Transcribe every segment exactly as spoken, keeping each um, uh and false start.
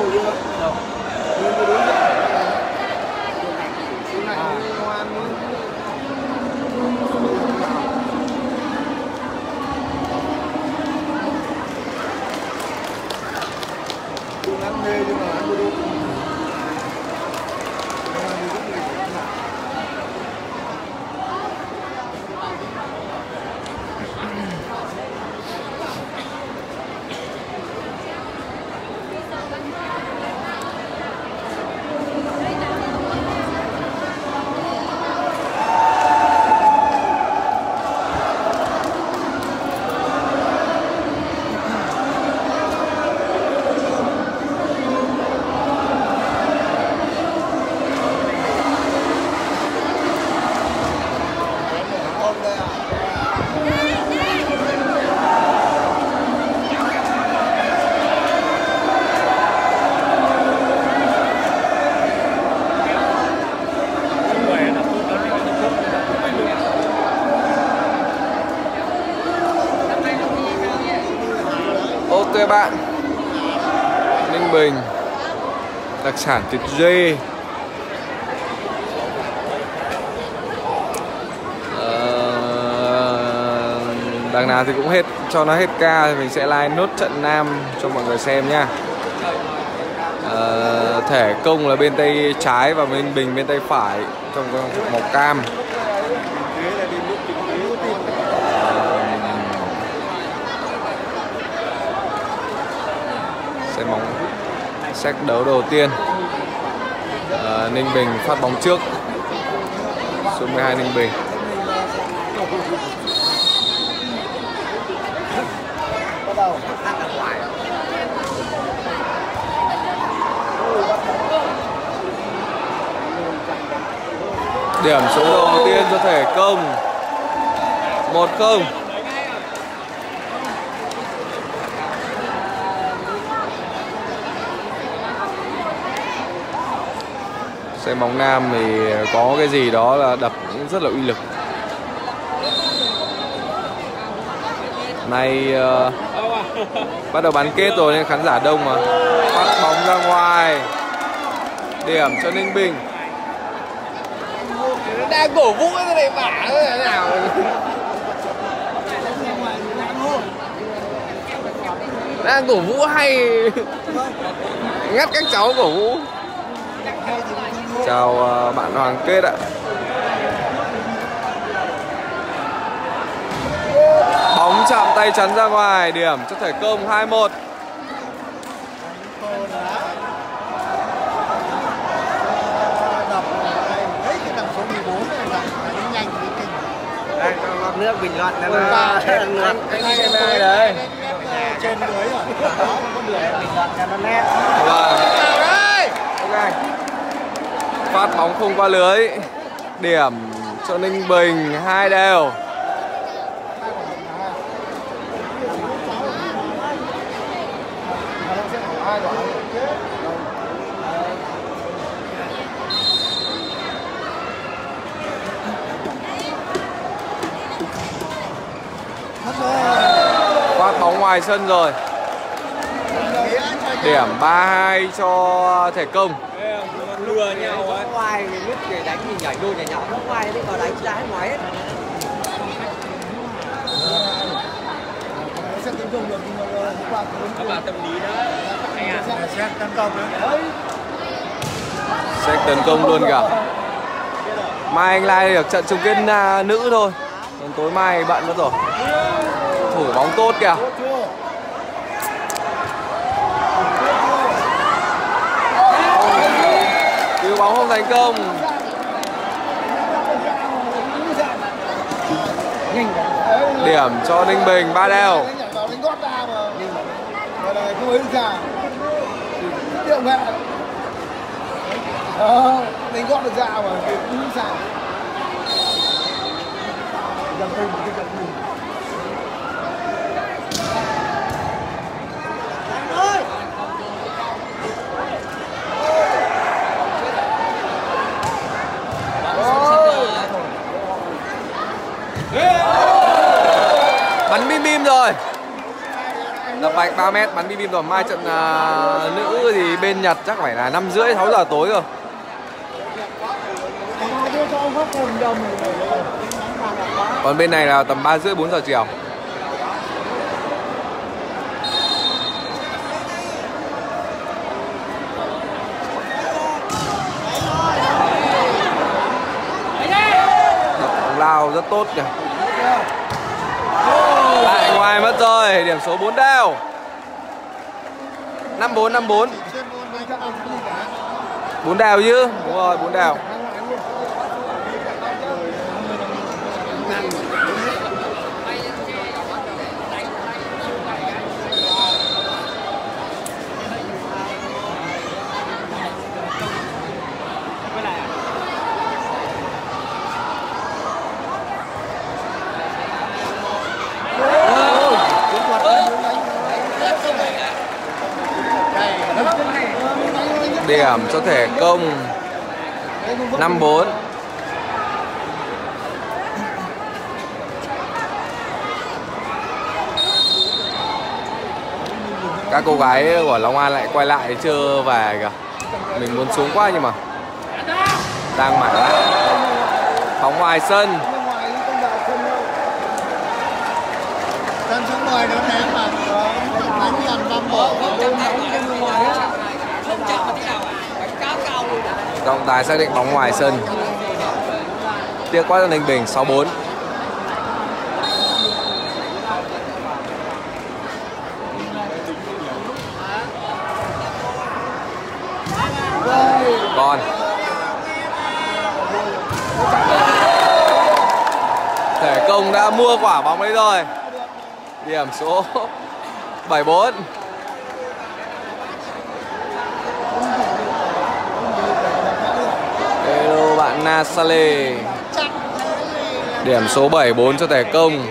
Ok bạn, Ninh Bình đặc sản thịt dê. Ờ, đằng nào thì cũng hết, cho nó hết ca thì mình sẽ like nốt trận nam cho mọi người xem nha. Ờ, thẻ công là bên tay trái và Ninh Bình bên tay phải trong màu cam. Bóng set đấu đầu tiên, à, Ninh Bình phát bóng trước, số mười hai Ninh Bình. Điểm số đầu tiên cho thể công, một không. Xem bóng nam thì có cái gì đó là đập rất là uy lực. Nay uh, bắt đầu bán kết rồi nên khán giả đông mà. Phát bóng ra ngoài, điểm cho Ninh Bình. Đang cổ vũ cái này bả thế nào? Đang cổ vũ hay ngắt các cháu cổ vũ. Chào uh, bạn Hoàng Kết ạ. Bóng chạm tay chắn ra ngoài, điểm cho thể công hai một. Đây, cho nước bình luận em nước anh đi xem ai đấy. Trên lưới rồi. Đó, có lưới bình luận cho nó nét. Vâng. Ok. Phát bóng không qua lưới, điểm cho Ninh Bình hai đều. Phát bóng ngoài sân rồi, điểm ba hai cho thể công. Lừa nhau ấy. Ngoài lúc để đánh thì nhảy đôi nhảy nhảy, không ngoài thì vào đánh ra hết ngoài hết. Xét tấn công được các bạn tâm lý đó. Xét tấn công đấy. Xét tấn công luôn cả. Mai anh like được trận chung kết nữ thôi. Còn tối mai bận mất rồi. Thủ bóng tốt kìa. Cứu bóng không thành công. Điểm cho Ninh Bình ba đều. Đánh gót được ra mà cứ sao. Bắn bim bim rồi. Đập vạch ba mét bắn bim bim rồi. Mai trận uh, nữ thì bên Nhật chắc phải là năm rưỡi sáu giờ tối rồi. Còn bên này là tầm ba rưỡi bốn giờ chiều. Bóng lao rất tốt kìa. Lại ngoài mất rồi, điểm số bốn đều. năm bốn năm bốn. bốn đều chứ? Đúng rồi, bốn đều. Điểm cho thẻ công năm bốn. Các cô gái của Long An lại quay lại chưa về kìa. Mình muốn xuống quá nhưng mà đang mải lại. Bóng ngoài sân. Sân số mười nó ném mà đánh gần năm bộ. Trọng tài xác định bóng ngoài sân. Tiếc quá cho Ninh Bình. Sáu bốn. Còn thể công đã mua quả bóng đấy rồi. Điểm số bảy bốn. Hello bạn Nasale. Điểm số bảy bốn cho thẻ công.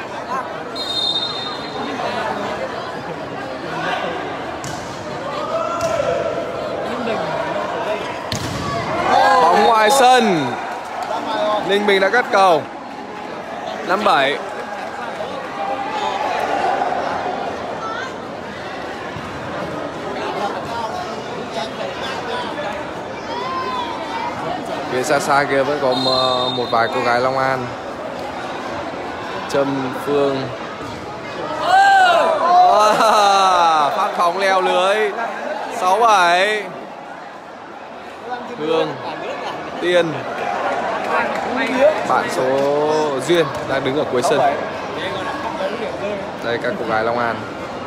Bóng ngoài sân. Ninh Bình đã cắt cầu. Năm bảy. Phía xa xa kia vẫn có một vài cô gái Long An. Trâm Phương. Oh, phát bóng leo lưới. Sáu bảy. Hương, Tiên. Bạn số Duyên đang đứng ở cuối sân. Đây các cô gái Long An.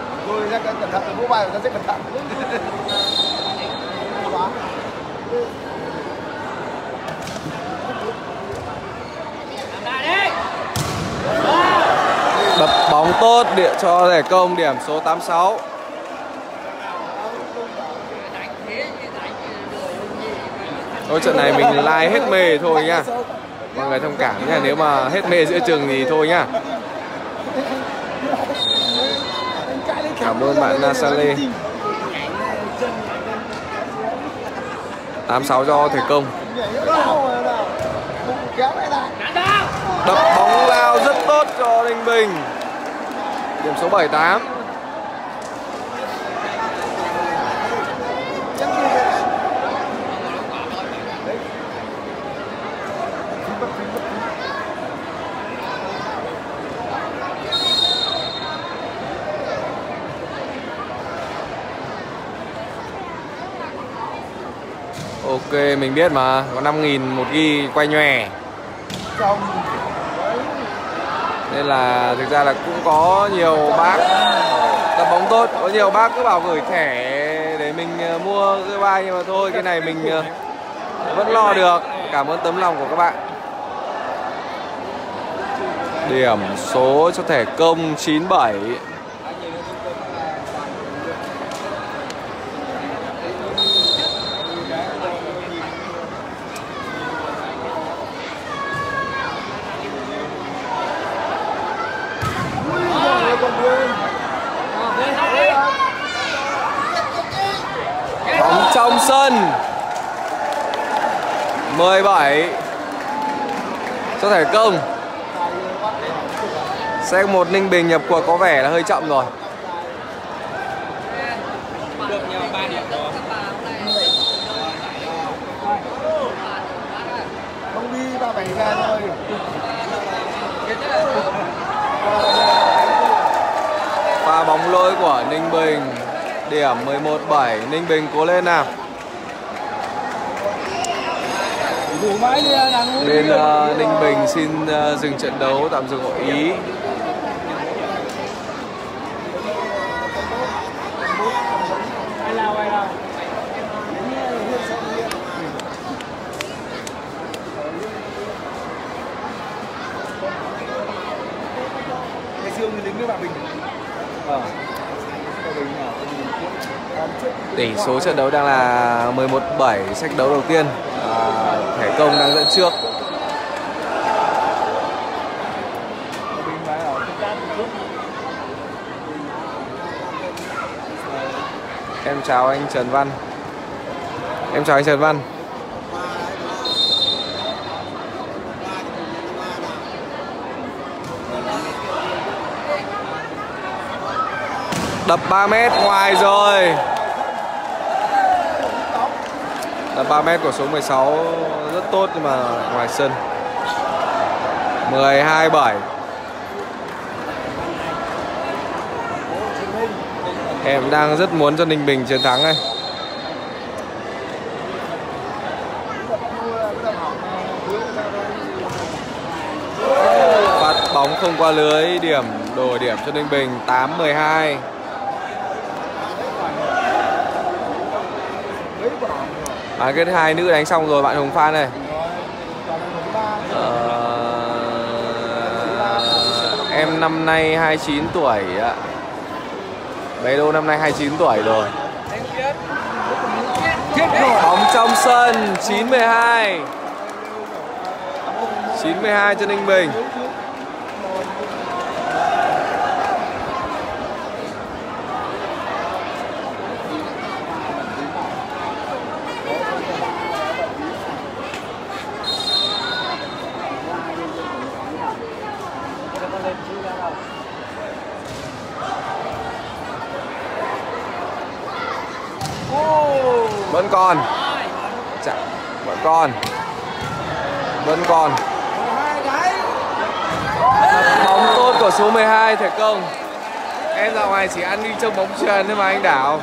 Đập bóng tốt địa cho thẻ công. Điểm số tám sáu. Thôi trận này mình like hết mê thôi nha. Mọi người thông cảm nha. Nếu mà hết mê giữa chừng thì thôi nha. Cảm ơn bạn Nasale. Tám sáu cho thẻ công. Đập bóng lao rất tốt cho Ninh Bình. Điểm số bảy tám. Ok, mình biết mà, có năm nghìn một ghi quay nhòe. Nên là thực ra là cũng có nhiều bác đập bóng tốt, có nhiều bác cứ bảo gửi thẻ để mình mua cái bay, nhưng mà thôi cái này mình vẫn lo được. Cảm ơn tấm lòng của các bạn. Điểm số cho thẻ công chín bảy. Bóng trong sân. mười bảy cho thẻ công. Xe một Ninh Bình nhập cuộc có vẻ là hơi chậm rồi. Được nhiều ba điểm rồi. bóng lỗi của Ninh Bình. Điểm mười một bảy. Ninh Bình cố lên nào. Bên uh, Ninh Bình xin uh, dừng trận đấu, tạm dừng hội ý. Tỷ số trận đấu đang là mười một bảy, sách đấu đầu tiên. À, Thẻ Công đang dẫn trước. Em chào anh Trần Văn. Em chào anh Trần Văn. Đập ba mét ngoài rồi. Đập ba mét của số mười sáu rất tốt nhưng mà ngoài sân. mười hai bảy. Em đang rất muốn cho Ninh Bình chiến thắng này. Phát bóng không qua lưới, điểm đổi điểm cho Ninh Bình tám mười hai. Bán kết hai nữ đánh xong rồi bạn Hồng Phan này. Ờ, em năm nay hai mươi chín tuổi ạ. Bé Đô năm nay hai mươi chín tuổi rồi. Bóng trong sân chín mười hai. chín mười hai cho Ninh Bình. Vẫn còn. Chà, vẫn còn. Vẫn còn. Bóng tốt của số mười hai Thẻ Công. Em dạo này chỉ ăn đi trông bóng chuyền thôi mà anh Đảo.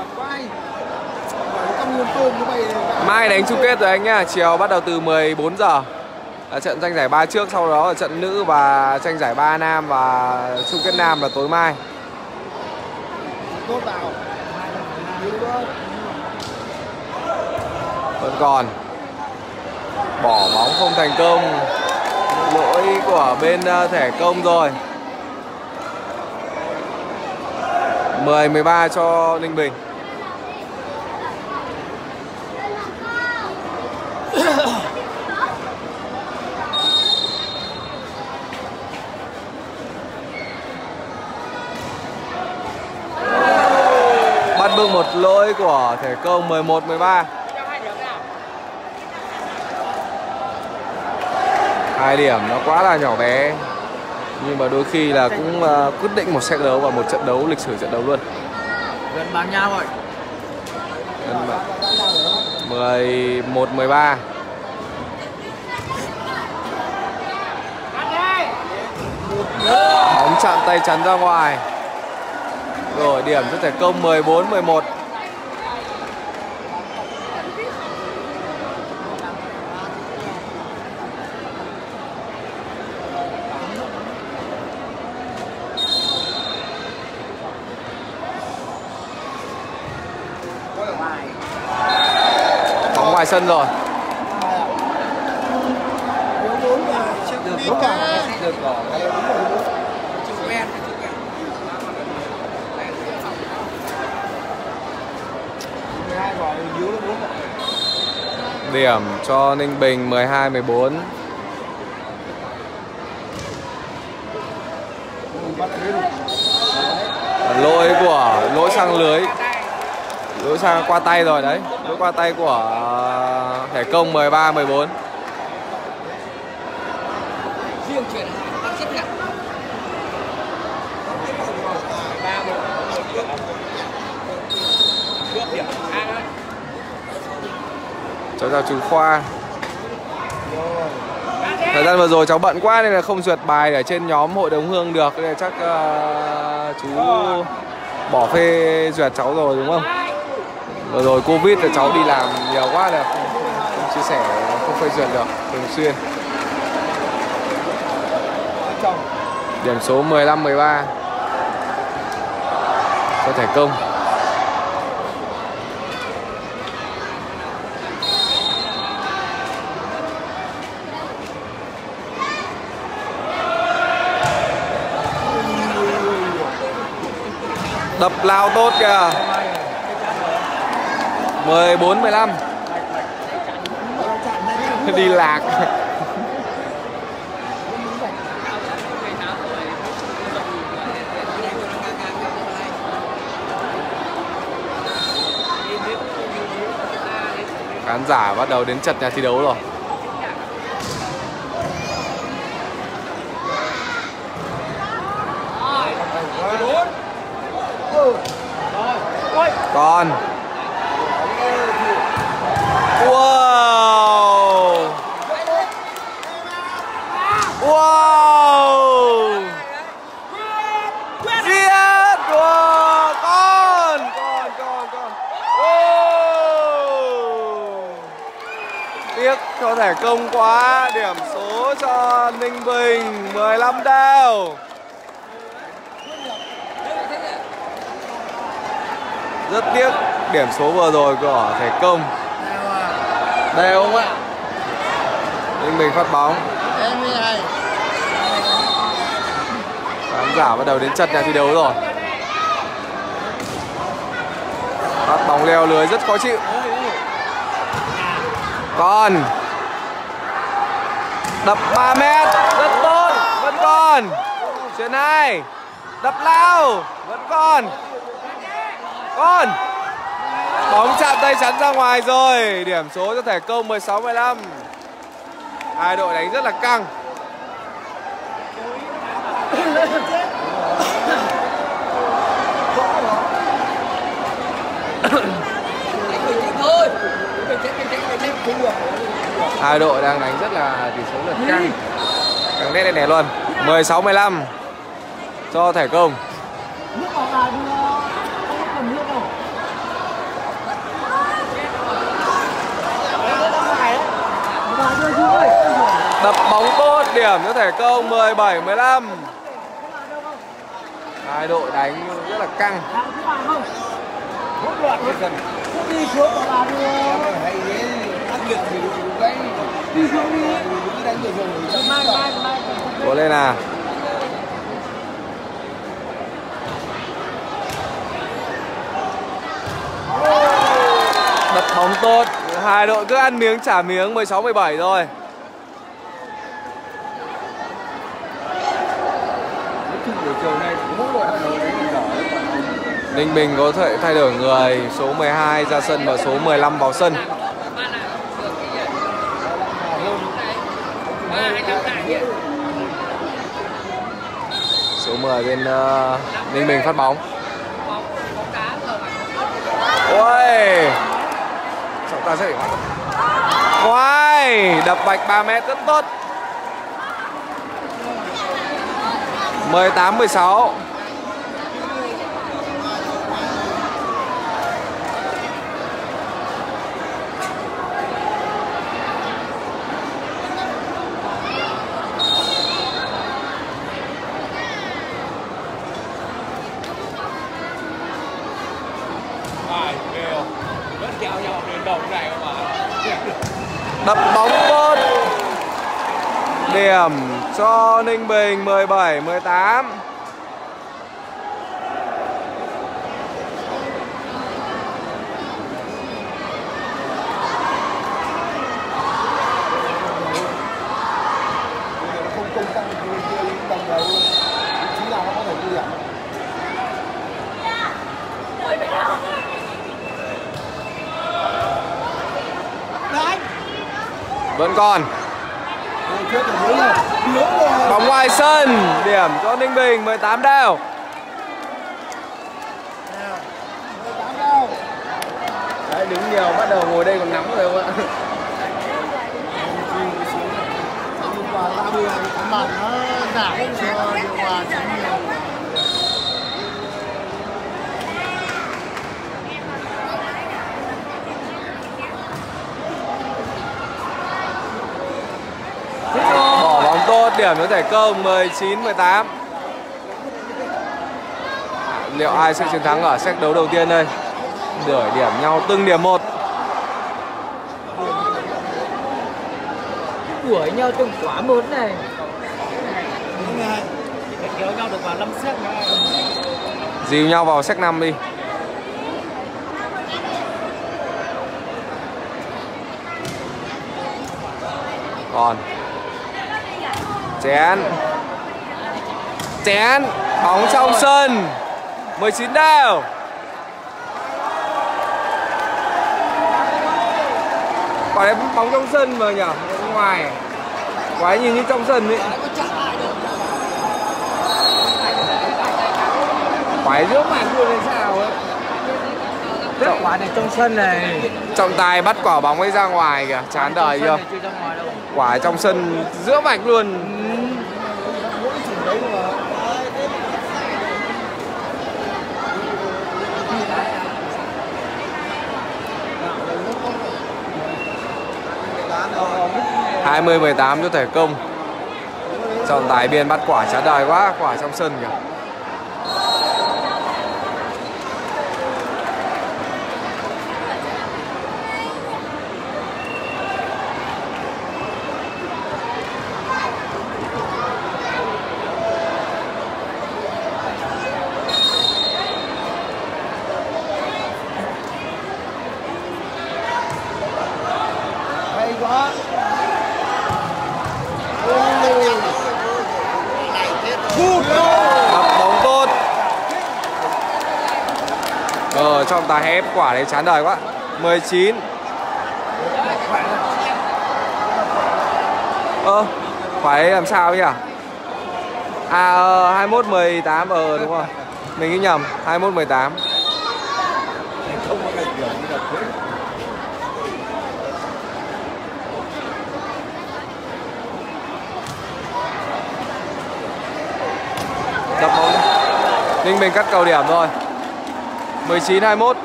Mai đánh chung kết rồi anh nhá. Chiều bắt đầu từ mười bốn giờ là trận tranh giải ba trước, sau đó là trận nữ và tranh giải ba nam và chung kết nam là tối mai. Vẫn còn. Bỏ bóng không thành công. Lỗi của bên Thẻ Công rồi. mười mười ba cho Ninh Bình. Bắt bước một lỗi của Thẻ Công. Mười một mười ba. Hai điểm nó quá là nhỏ bé, nhưng mà đôi khi là cũng uh, quyết định một set đấu và một trận đấu lịch sử trận đấu luôn. Gần bằng nhau rồi. mười một mười ba. Bóng chạm tay chắn ra ngoài. Rồi điểm cho Thẻ Công. Mười bốn mười một. Bóng ngoài sân rồi. Điểm cho Ninh Bình mười hai mười bốn. Lỗi của lỗi sang lưới. Lỗi sang qua tay rồi đấy. Lỗi qua tay của Thẻ Công. Mười ba mười bốn. Cháu chào chú Khoa. Thời gian vừa rồi cháu bận quá nên là không duyệt bài ở trên nhóm Hội Đồng Hương được, nên là chắc uh, chú bỏ phê duyệt cháu rồi đúng không? Vừa rồi Covid thì cháu đi làm nhiều quá là không, không chia sẻ, không phê duyệt được thường xuyên. Điểm số mười lăm mười ba cho thẻ công. Đập lao tốt kìa. mười bốn mười lăm. Đi lạc. Khán giả bắt đầu đến chật nhà thi đấu rồi. Còn wow wow giết wow. Con con con con oh. Tiếc cho thẻ công quá. Điểm số cho Ninh Bình mười lăm đều. Rất tiếc điểm số vừa rồi của thẻ công. Đều không ạ? Ninh Bình phát bóng. Khán giả bắt đầu đến chật nhà thi đấu rồi. Phát bóng leo lưới rất khó chịu. Còn đập ba mét rất tốt. Vẫn còn. Chuyền hai. Đập lao. Vẫn còn. Con bóng chạm tay chắn ra ngoài rồi. Điểm số cho thẻ công mười sáu mười lăm. Hai đội đánh rất là căng. Hai đội đang đánh rất là tỷ số rất căng. Căng nét này luôn. mười sáu mười lăm cho thẻ công. Đập bóng tốt, điểm cho thẻ công mười bảy mười lăm. Hai đội đánh rất là căng. Cố lên nào. Đập bóng tốt. Hai đội cứ ăn miếng trả miếng. Mười sáu mười bảy rồi. Ninh Bình có thể thay đổi người. Số mười hai ra sân và số mười lăm vào sân. Số mười bên uh, Ninh Bình phát bóng. Ôi, trọng ta sẽ để Ngoài đập bạch ba mét rất tốt. mười tám mười sáu. Đập bóng tốt. Điểm cho Ninh Bình mười bảy mười tám. Vẫn còn. Bóng ngoài sân. Điểm cho Ninh Bình mười tám đều. Đấy, đứng nhiều bắt đầu ngồi đây còn nắm rồi không ạ? Mặt nó giảm cho điều hòa tránh nhiều. điểm cho Thể Công mười chín mười tám. Liệu ai sẽ chiến thắng ở set đấu đầu tiên đây? Đổi điểm nhau từng điểm một. Đuổi nhau từng quả một này. Kéo nhau được vào năm set. Dìu nhau vào set năm đi. Còn chén chén bóng trong sân mười chín đều. Quả đấy bóng trong sân mà nhỉ, ngoài quả ấy nhìn như trong sân ấy. Quả ấy giữa màn luôn hay sao ấy. Trọng quả này trong sân này. Trọng tài bắt quả bóng ấy ra ngoài kìa, chán đời chưa. Quả trong sân giữa vạch luôn. hai mươi mười tám cho Thể Công. Trọng tài biên bắt quả chán đời quá, quả trong sân kìa. Đập bóng tốt. Ờ, trọng tài ép quả đấy chán đời quá. mười chín. Ơ, quả đấy làm sao nhỉ? À, ờ, hai mươi mốt mười tám, ờ đúng rồi. Mình nghĩ nhầm, hai mươi mốt mười tám. Đập bóng. Ninh Bình cắt cầu điểm rồi. mười chín hai mươi mốt.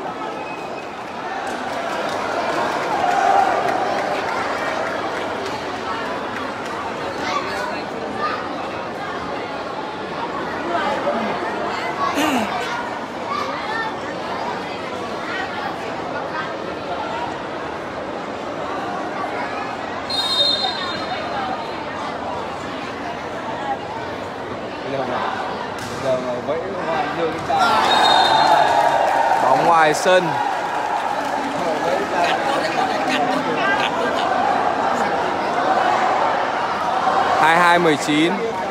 Bóng ngoài sân. hai hai mười chín.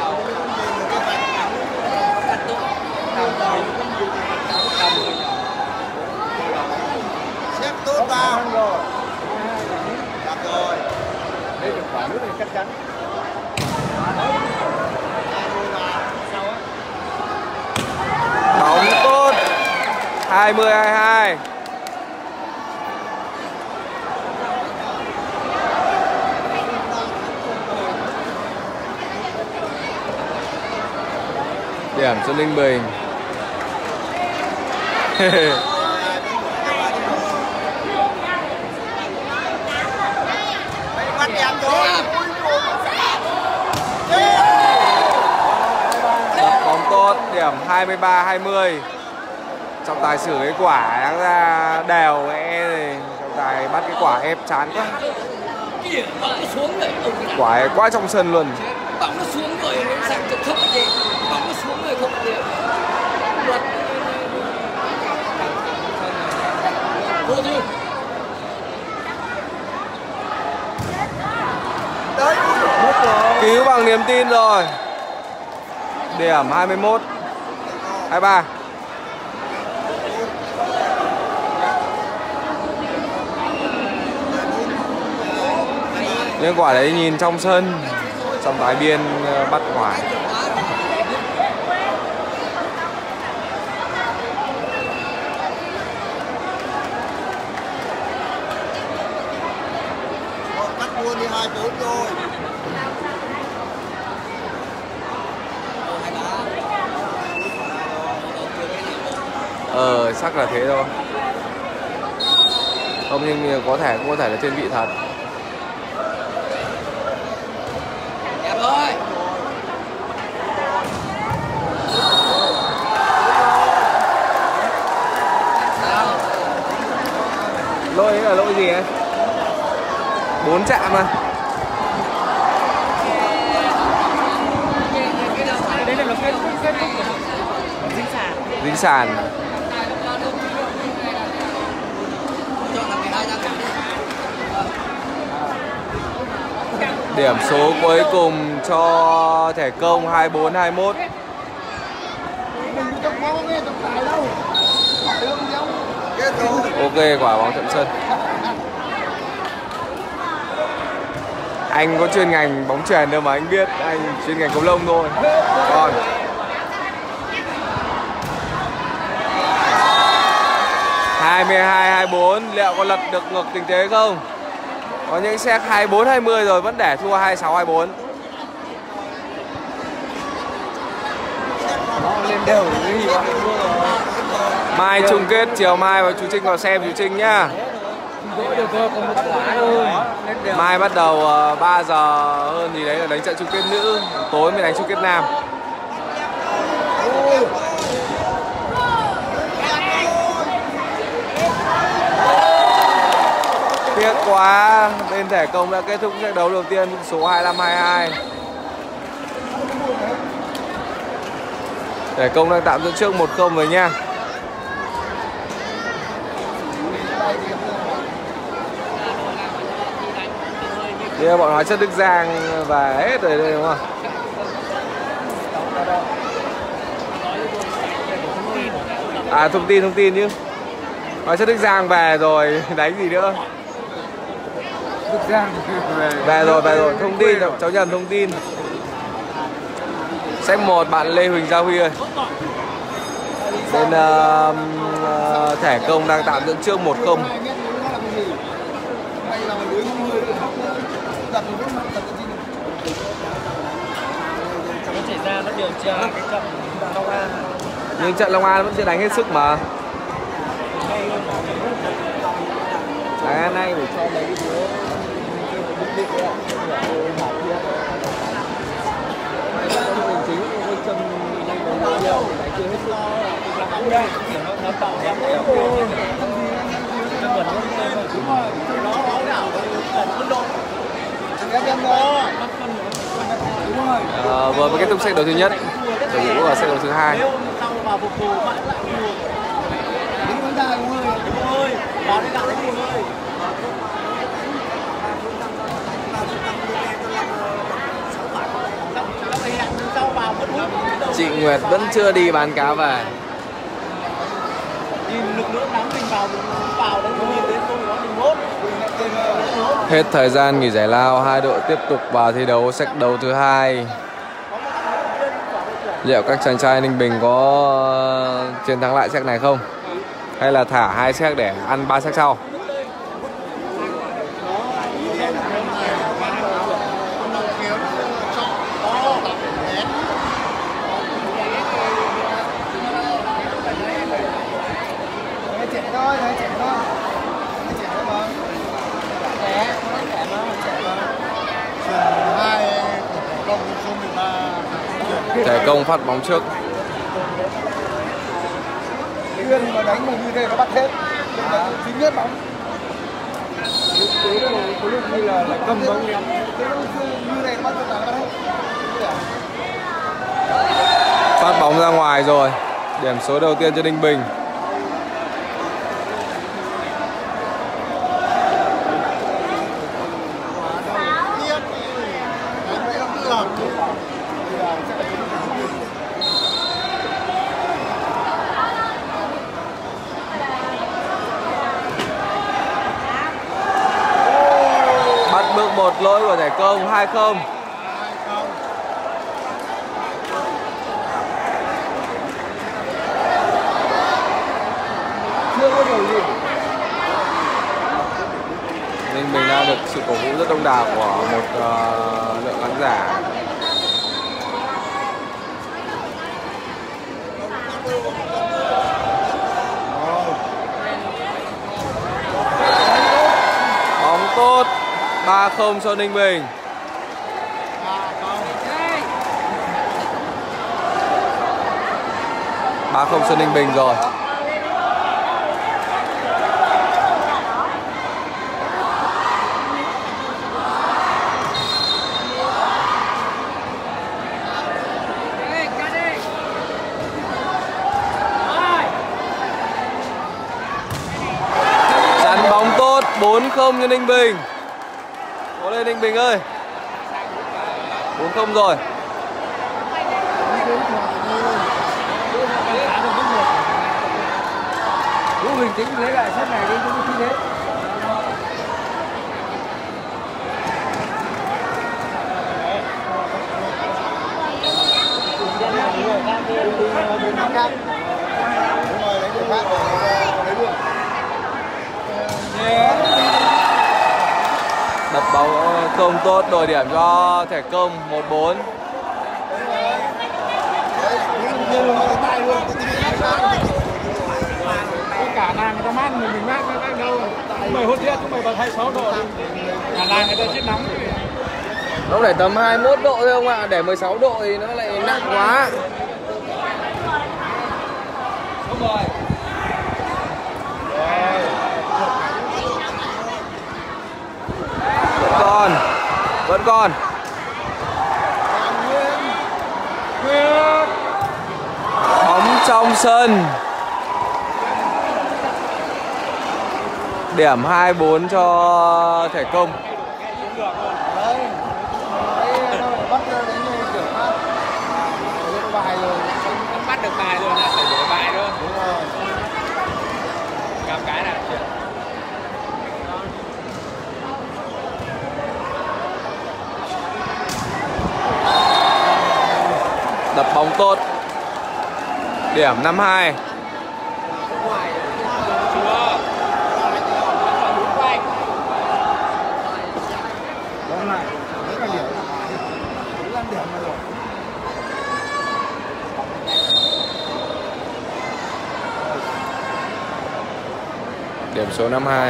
Xếp tốt vào. Được rồi. Đây được quả nước này chắc chắn. Bóng tốt. hai mươi hai mươi hai. Điểm cho Ninh Bình. Bóng tốt, điểm hai mươi ba hai mươi. Trọng tài xử cái quả đáng ra đều e thì trọng tài bắt cái quả ép chán quá. Quả ấy quá trong sân luôn. Bóng nó xuống rồi nó sang trực không gì. Bóng nó xuống rồi không gì. Luật. Vô đi. Cứu bằng niềm tin rồi. Điểm hai mươi mốt hai mươi ba. Nhưng quả đấy nhìn trong sân, trọng tài biên bắt ngoài. Cắt buôn đi hai bốn rồi. Ờ, chắc là thế thôi. Không, nhưng có thể cũng có thể là trên vị thật. Đẹp rồi. lỗi ấy là lỗi gì ấy? Bốn chạm mà. Đây là nó kết kết thúc dính sàn. Dính sàn. Điểm số cuối cùng cho thẻ công hai bốn hai mốt. Ok, quả bóng chậm sân. Anh có chuyên ngành bóng chuyền đâu mà anh biết, anh chuyên ngành cầu lông thôi. Còn hai mươi hai hai bốn, liệu có lật được ngược tình thế không? Có những set hai bốn hai mươi rồi vẫn để thua hai sáu hai bốn. Lên đều Mai chung kết, chiều mai và chú Trinh vào xem chú Trinh nhá. Mai bắt đầu uh, ba giờ hơn gì đấy là đánh trận chung kết nữ, tối mới đánh chung kết nam. Tiếc quá, bên thẻ công đã kết thúc trận đấu đầu tiên số hai năm hai hai. Thẻ công đang tạm dẫn trước một không rồi nha. Đây bọn hóa chất Đức Giang và hết rồi đây đúng không? À thông tin thông tin chứ. Hóa chất Đức Giang về rồi đánh gì nữa? Đức Giang về rồi về rồi thông tin cháu nhầm thông tin. Set một bạn Lê Huỳnh Gia Huy ơi. Bên uh, uh, thẻ công đang tạm dẫn trước một không. Xảy ra nó điều tra cái trận Long An. Nhưng trận Long An vẫn chưa đánh hết sức mà. Sáng nay phải cho mấy cái đứa định định chính với chân nhiều đánh chưa hết sức. Cũng đây, kiểu nó nó tạo ra cái nó vẫn đúng rồi. Nó nó đảo ở quân đội. À, vừa mới kết thúc set đấu thứ nhất, chuẩn bị vào set đấu thứ hai. Chị Nguyệt vẫn chưa đi bán cá về. Hết thời gian nghỉ giải lao, hai đội tiếp tục vào thi đấu set đấu thứ hai. Liệu các chàng trai Ninh Bình có chiến thắng lại set này không? Hay là thả hai set để ăn ba set sau? Thẻ công phát bóng trước. Nguyên mà đánh mà như thế nó bắt hết. Chính nhất bóng. Có lúc như là là cầm bóng em. Như này nó bắt là nó bắt hết. Phát bóng ra ngoài rồi. Điểm số đầu tiên cho Ninh Bình. Bắt bước một lỗi của thẻ công hai không. Ninh Bình đã được sự cổ vũ rất đông đảo của một uh, lượng khán giả. Bóng tốt, ba không cho Ninh Bình. ba không cho Ninh Bình rồi. không cho Ninh Bình. Cố lên Ninh Bình ơi. bốn không rồi. Vũ bình tĩnh lấy lại set này đi, không có thế. Đập bóng công tốt, đổi điểm cho thẻ công một bốn. Cả làng người ta mát, mình mình mát cái đâu. Mày hốt thiết, chúng mày bật hai mươi sáu độ đi. Cả làng người ta chết nóng. Nó để tầm hai mươi mốt độ thôi không ạ, để mười sáu độ thì nó lại nặng quá. Đúng rồi. Vẫn còn, vẫn còn. Bóng trong sân. Điểm hai bốn cho thẻ công. Bắt được bài rồi là phải đổi bài thôi. Đúng rồi. Gặp cái nào chuyện. Đập bóng tốt. Điểm năm hai. Điểm số năm hai.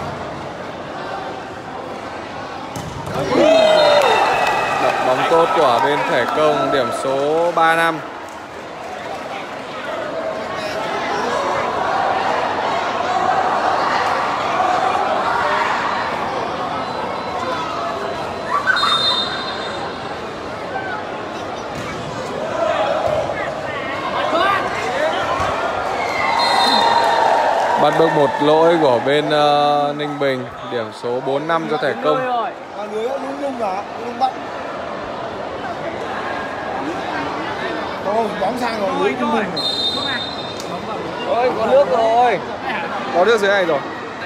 Đập bóng tốt của bên thẻ công, điểm số ba năm. Bắt bước một lỗi của bên uh, Ninh Bình, điểm số bốn năm cho thẻ công. Bóng sang rồi, lưới Ninh Bình. Ôi, có nước rồi. Có nước dưới này rồi.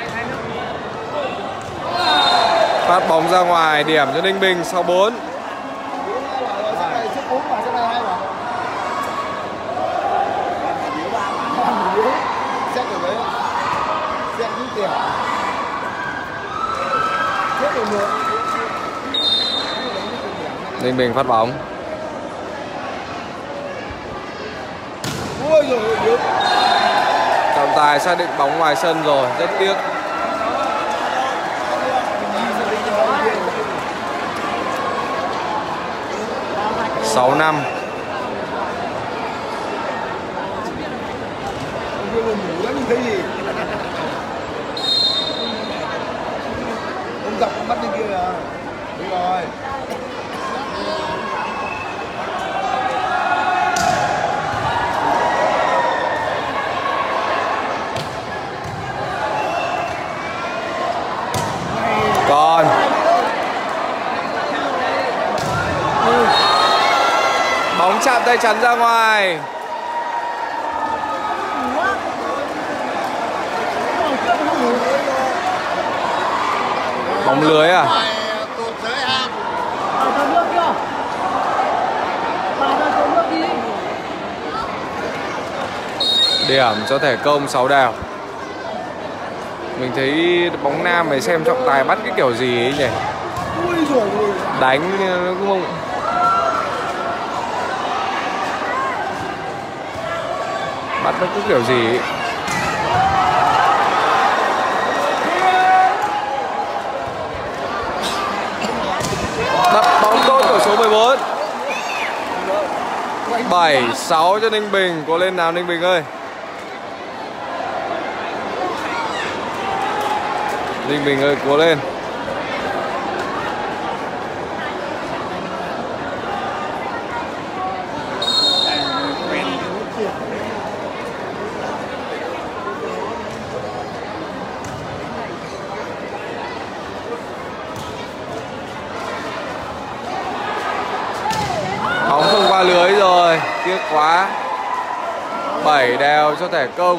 Phát bóng ra ngoài, điểm cho Ninh Bình sáu bốn. Ninh Bình phát bóng. Trọng tài xác định bóng ngoài sân rồi, rất tiếc. sáu năm. Ông dọc bắt bên kia à? Đúng rồi. Còn bóng chạm tay chắn ra ngoài. Bóng lưới à? Điểm cho thẻ công sáu đều. Mình thấy bóng nam này xem trọng tài bắt cái kiểu gì ấy nhỉ? Đánh nó cũng không. Bắt nó cứ kiểu gì ấy. Đập bóng tốt của số mười bốn. bảy sáu cho Ninh Bình. Cố lên nào Ninh Bình ơi. Ninh Bình ơi, cố lên. tiếc quá. Bảy đều cho thẻ công.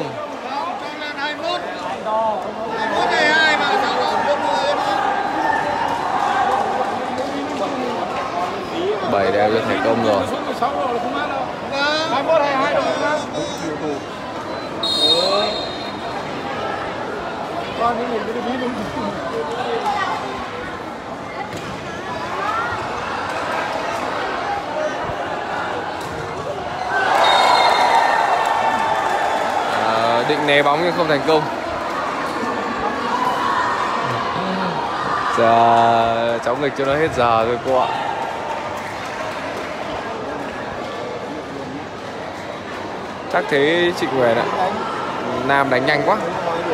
Bảy đều cho thẻ công rồi. À, định né bóng nhưng không thành công. Giờ cháu nghịch cho nó hết giờ rồi cô ạ. Chắc thế chị Nguyễn ạ. Nam đánh nhanh quá.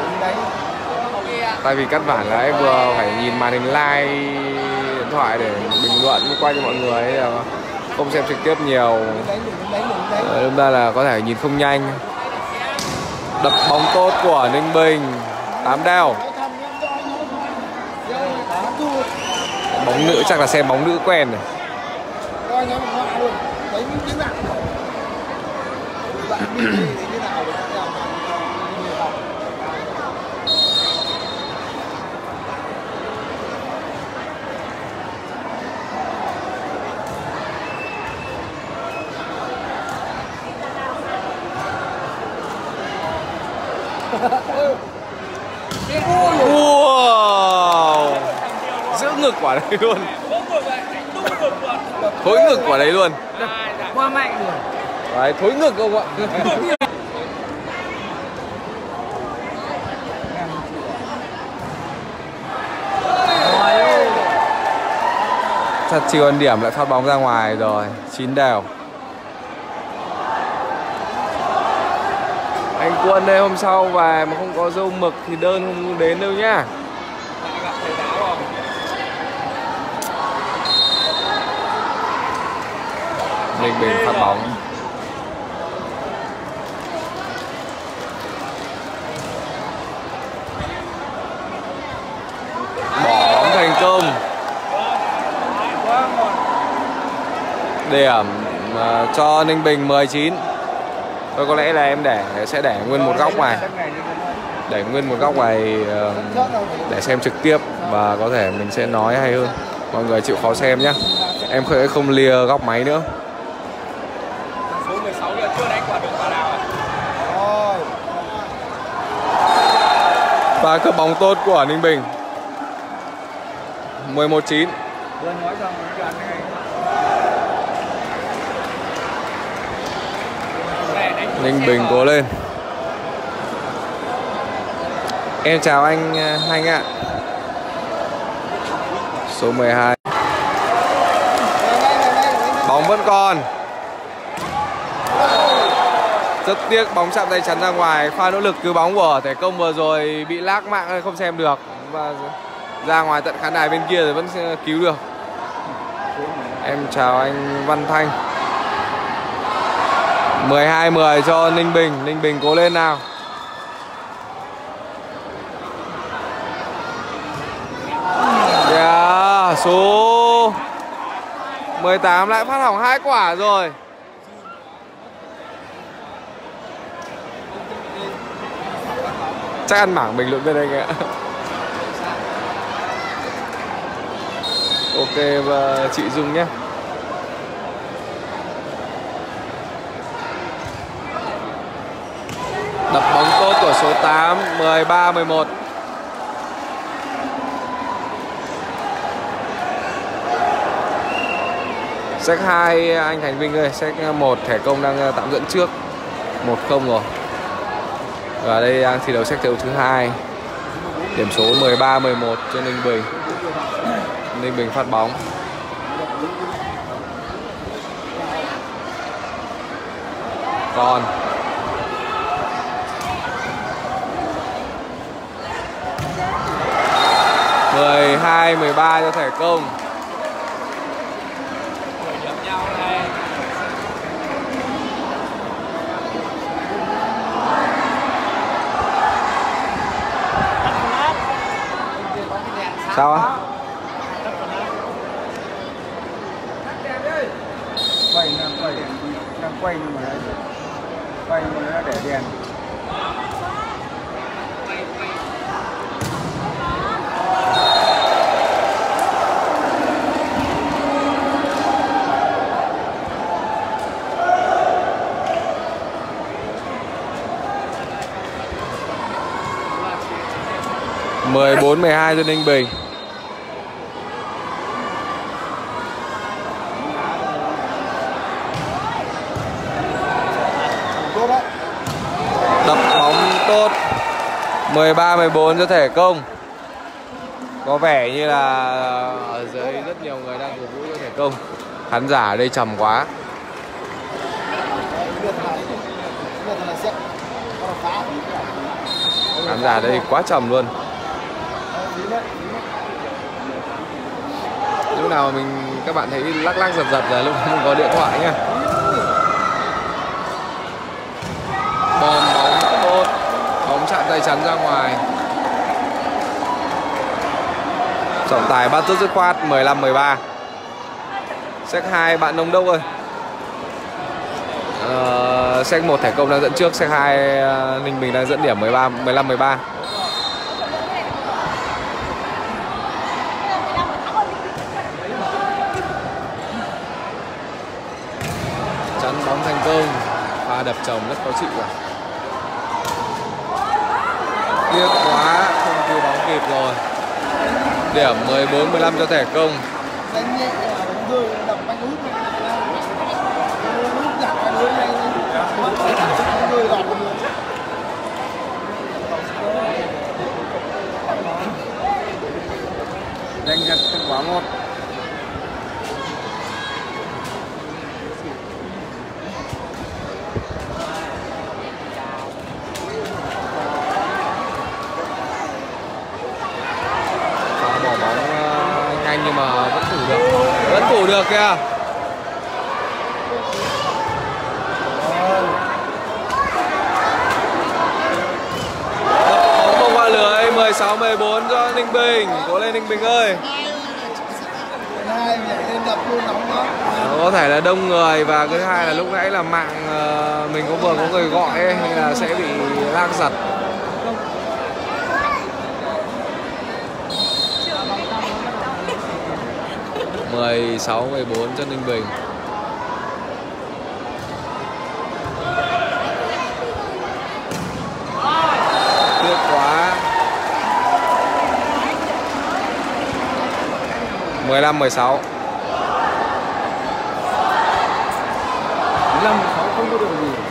Tại vì căn bản là em vừa phải nhìn màn hình live điện thoại để bình luận quay cho mọi người ấy, là không xem trực tiếp nhiều. Đâm ra là có thể nhìn không nhanh. Đập bóng tốt của Ninh Bình. Tám đeo. Bóng nữ chắc là xem bóng nữ quen này. Wow. Giữ ngực quả đấy luôn. Thối ngực quả đấy luôn. Qua mạnh rồi. Đấy, thối ngực không ạ. Thật chỉ còn điểm lại phát bóng ra ngoài rồi. Chín đều. Anh Quân đây hôm sau về mà không có dâu mực thì đơn không đến đâu nhá. Ninh Bình phát bóng. Bỏ bóng thành công. Điểm uh, cho Ninh Bình mười chín. Thôi có lẽ là em để sẽ để nguyên một góc này. Để nguyên một góc này uh, để xem trực tiếp và có thể mình sẽ nói hay hơn. Mọi người chịu khó xem nhé. Em sẽ không lìa góc máy nữa. Số mười sáu giờ chưa đánh quả được quả nào à? Và cướp bóng tốt của Ninh Bình. mười một chín. Vừa nói rằng đoạn này. Ninh Bình cố lên. Em chào anh Thanh ạ. Số mười hai. Bóng vẫn còn. Rất tiếc bóng chạm tay chắn ra ngoài. Pha nỗ lực cứu bóng của thẻ công vừa rồi bị lag mạng nên không xem được. Và ra ngoài tận khán đài bên kia rồi vẫn cứu được. Em chào anh Văn Thanh. mười hai mười cho Ninh Bình. Ninh Bình cố lên nào. Yeah, số mười tám lại phát hỏng hai quả rồi. Chắc ăn mảng bình luận bên đây ạ. Ok và chị Dung nhé. Đập bóng tốt của số tám. Mười ba mười một. Set hai anh Thành Vinh ơi. Set một thẻ công đang tạm dẫn trước một không rồi. Và đây đang thi đấu set đấu thứ hai. Điểm số mười ba mười một cho Ninh Bình. Ninh Bình phát bóng. Còn mười hai mười ba cho thẻ công. Sao á? quay nhưng mà quay nhưng mà nó để đèn. mười bốn mười hai cho Ninh Bình. Đập bóng tốt. mười ba mười bốn cho Thể Công. Có vẻ như là ở dưới rất nhiều người đang cổ vũ cho Thể Công. Khán giả ở đây trầm quá. Khán giả đây quá trầm luôn. Lúc nào mình các bạn thấy lắc lắc giật giật là lúc mình có điện thoại nha. Bom bóng tốt. Bóng chạm tay chắn ra ngoài. Trọng tài bắt rất dứt khoát. Mười lăm mười ba. Set hai bạn Đông Đốc ơi. Uh, set một Thể Công đang dẫn trước. Set hai uh, Ninh Bình đang dẫn điểm mười ba mười lăm mười ba. Chắn bóng thành công. Pha đập chồng rất khó chịu rồi. Tiếc quá, không cứu bóng kịp rồi. Điểm mười bốn mười lăm cho Thể Công. Đánh giật quá một. Bỏ bóng uh, nhanh nhưng mà vẫn thủ được. Vẫn thủ được kìa. Bóng không qua lưới. Mười sáu mười bốn cho Ninh Bình. Cố lên Ninh Bình ơi. Có thể là đông người và cái thứ hai là lúc nãy là mạng uh, mình cũng vừa có người gọi ấy, nên là sẽ bị lag giật. Mười sáu mười bốn cho Ninh Bình. Tiếc quá. Mười lăm mười sáu. mười lăm mười sáu không có đường gì.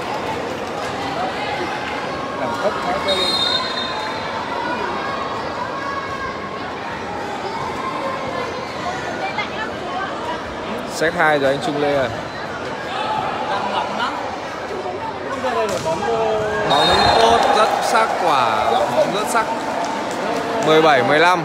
Làm cấp thái cho lên. Set hai rồi anh Trung Lê à. Bóng tốt, rất sắc quả, bóng rất sắc. Mười bảy mười lăm.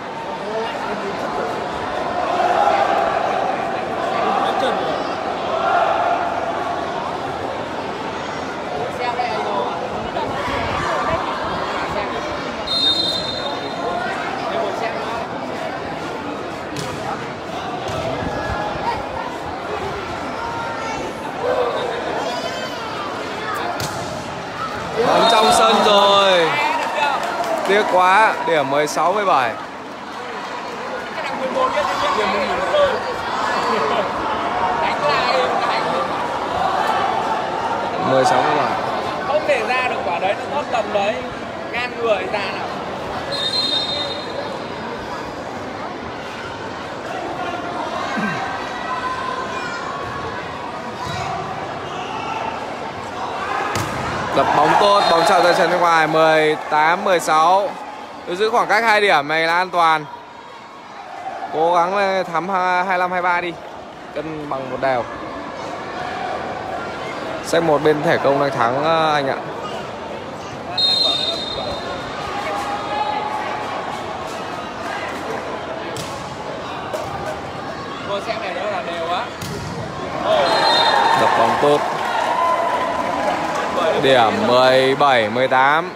Bóng trong sân rồi. Tiếc quá. Điểm mười sáu mười bảy. mười sáu mười bảy. Không thể ra được quả đấy, nó góp tầm đấy. Ngang người ra nào. Đập bóng tốt, bóng chạm ra chân bên ngoài. Mười tám mười sáu. Tôi giữ khoảng cách hai điểm này là an toàn. Cố gắng thắng hai lăm hai ba đi. Cân bằng một đều. Set một bên Thể Công đang thắng anh ạ. Cô xem này nữa là đều á. Đập bóng tốt. Điểm mười bảy mười tám.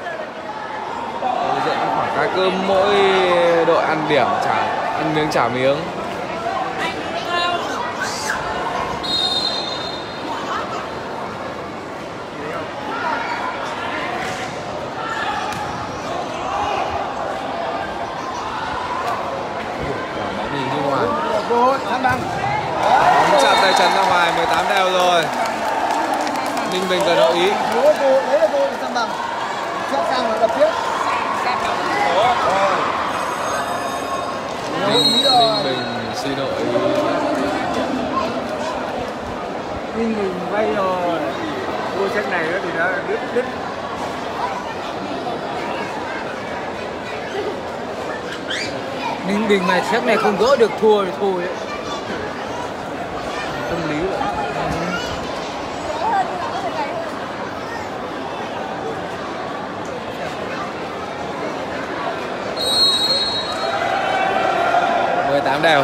Dẫn khoảng cách cứ mỗi đội ăn điểm trả ăn miếng trả miếng. cơ hội thắng đăng. Bóng chặn tay chắn ra ngoài, mười tám đều rồi. Ninh Bình cần hội ý. Đấy là cơ hội thắng đăng. Xét sang là đập tiếp. Ninh, Ninh Bình xin hội ý. Ninh Bình vay rồi. Cua xét này nữa thì nó đứt đứt. Ninh Bình mà xét này không gỡ được thua thì thôi ấy. Tâm lý vậy. mười tám đều.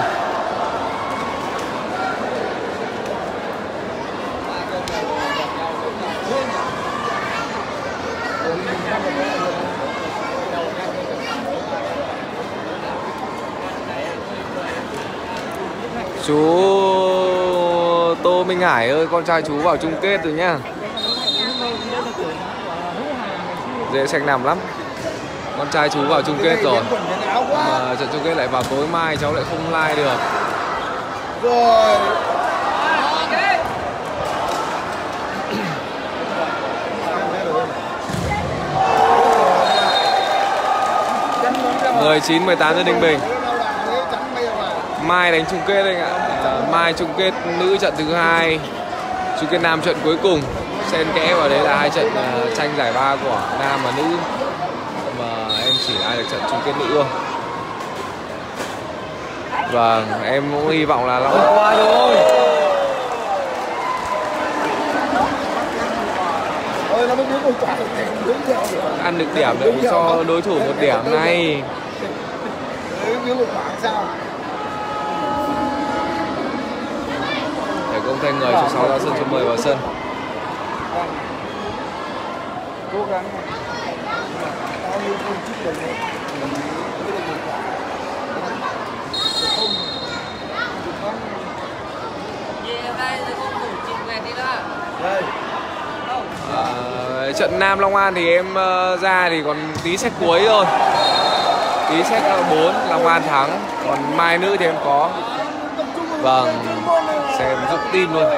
Chú Tô Minh Hải ơi, con trai chú vào chung kết rồi nhá. Dễ xanh nằm lắm. Con trai chú vào chung kết rồi. Mà trận chung kết lại vào tối mai, cháu lại không like được. Rồi. mười chín mười tám cho Ninh Bình. Mai đánh chung kết anh ạ. À, mai chung kết nữ trận thứ hai, chung kết nam trận cuối cùng. Xen kẽ vào đấy là hai trận uh, tranh giải ba của nam và nữ. Mà em chỉ ai được trận chung kết nữ thôi. Vâng, em cũng hy vọng là nó qua rồi. ăn được điểm để cho đối thủ một điểm này. Để công thay người số sáu ra sân, số mười vào sân. Cố gắng. Bao nhiêu công chức được đấy. À, trận Nam Long An thì em uh, ra thì còn tí set cuối thôi, tí set bốn Long An thắng, còn mai nữ thì em có. Vâng, xem giúp tin luôn.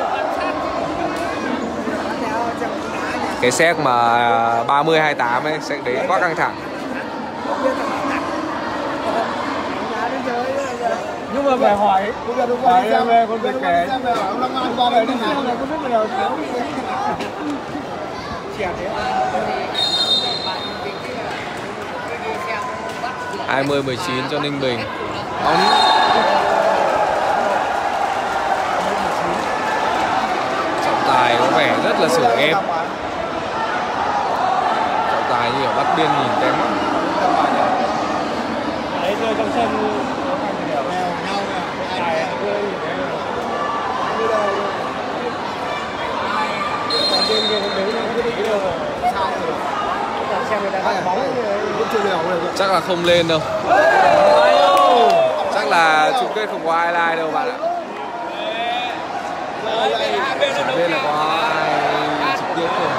Cái set mà ba mươi hai tám ấy, set đấy quá căng thẳng. Nhưng mà phải hỏi, hỏi em về con việc kể. Long An qua đây thế nào? Không biết nào. hai mươi mười chín cho Ninh Bình. Bóng trọng tài có vẻ rất là sửa ép. Trọng tài như ở bắt biên nhìn kém lắm. Đấy rơi trong sân. Chắc là không lên đâu. Chắc là chung kết không có ai like đâu bạn ạ. Chẳng biết là có ai trực tiếp không.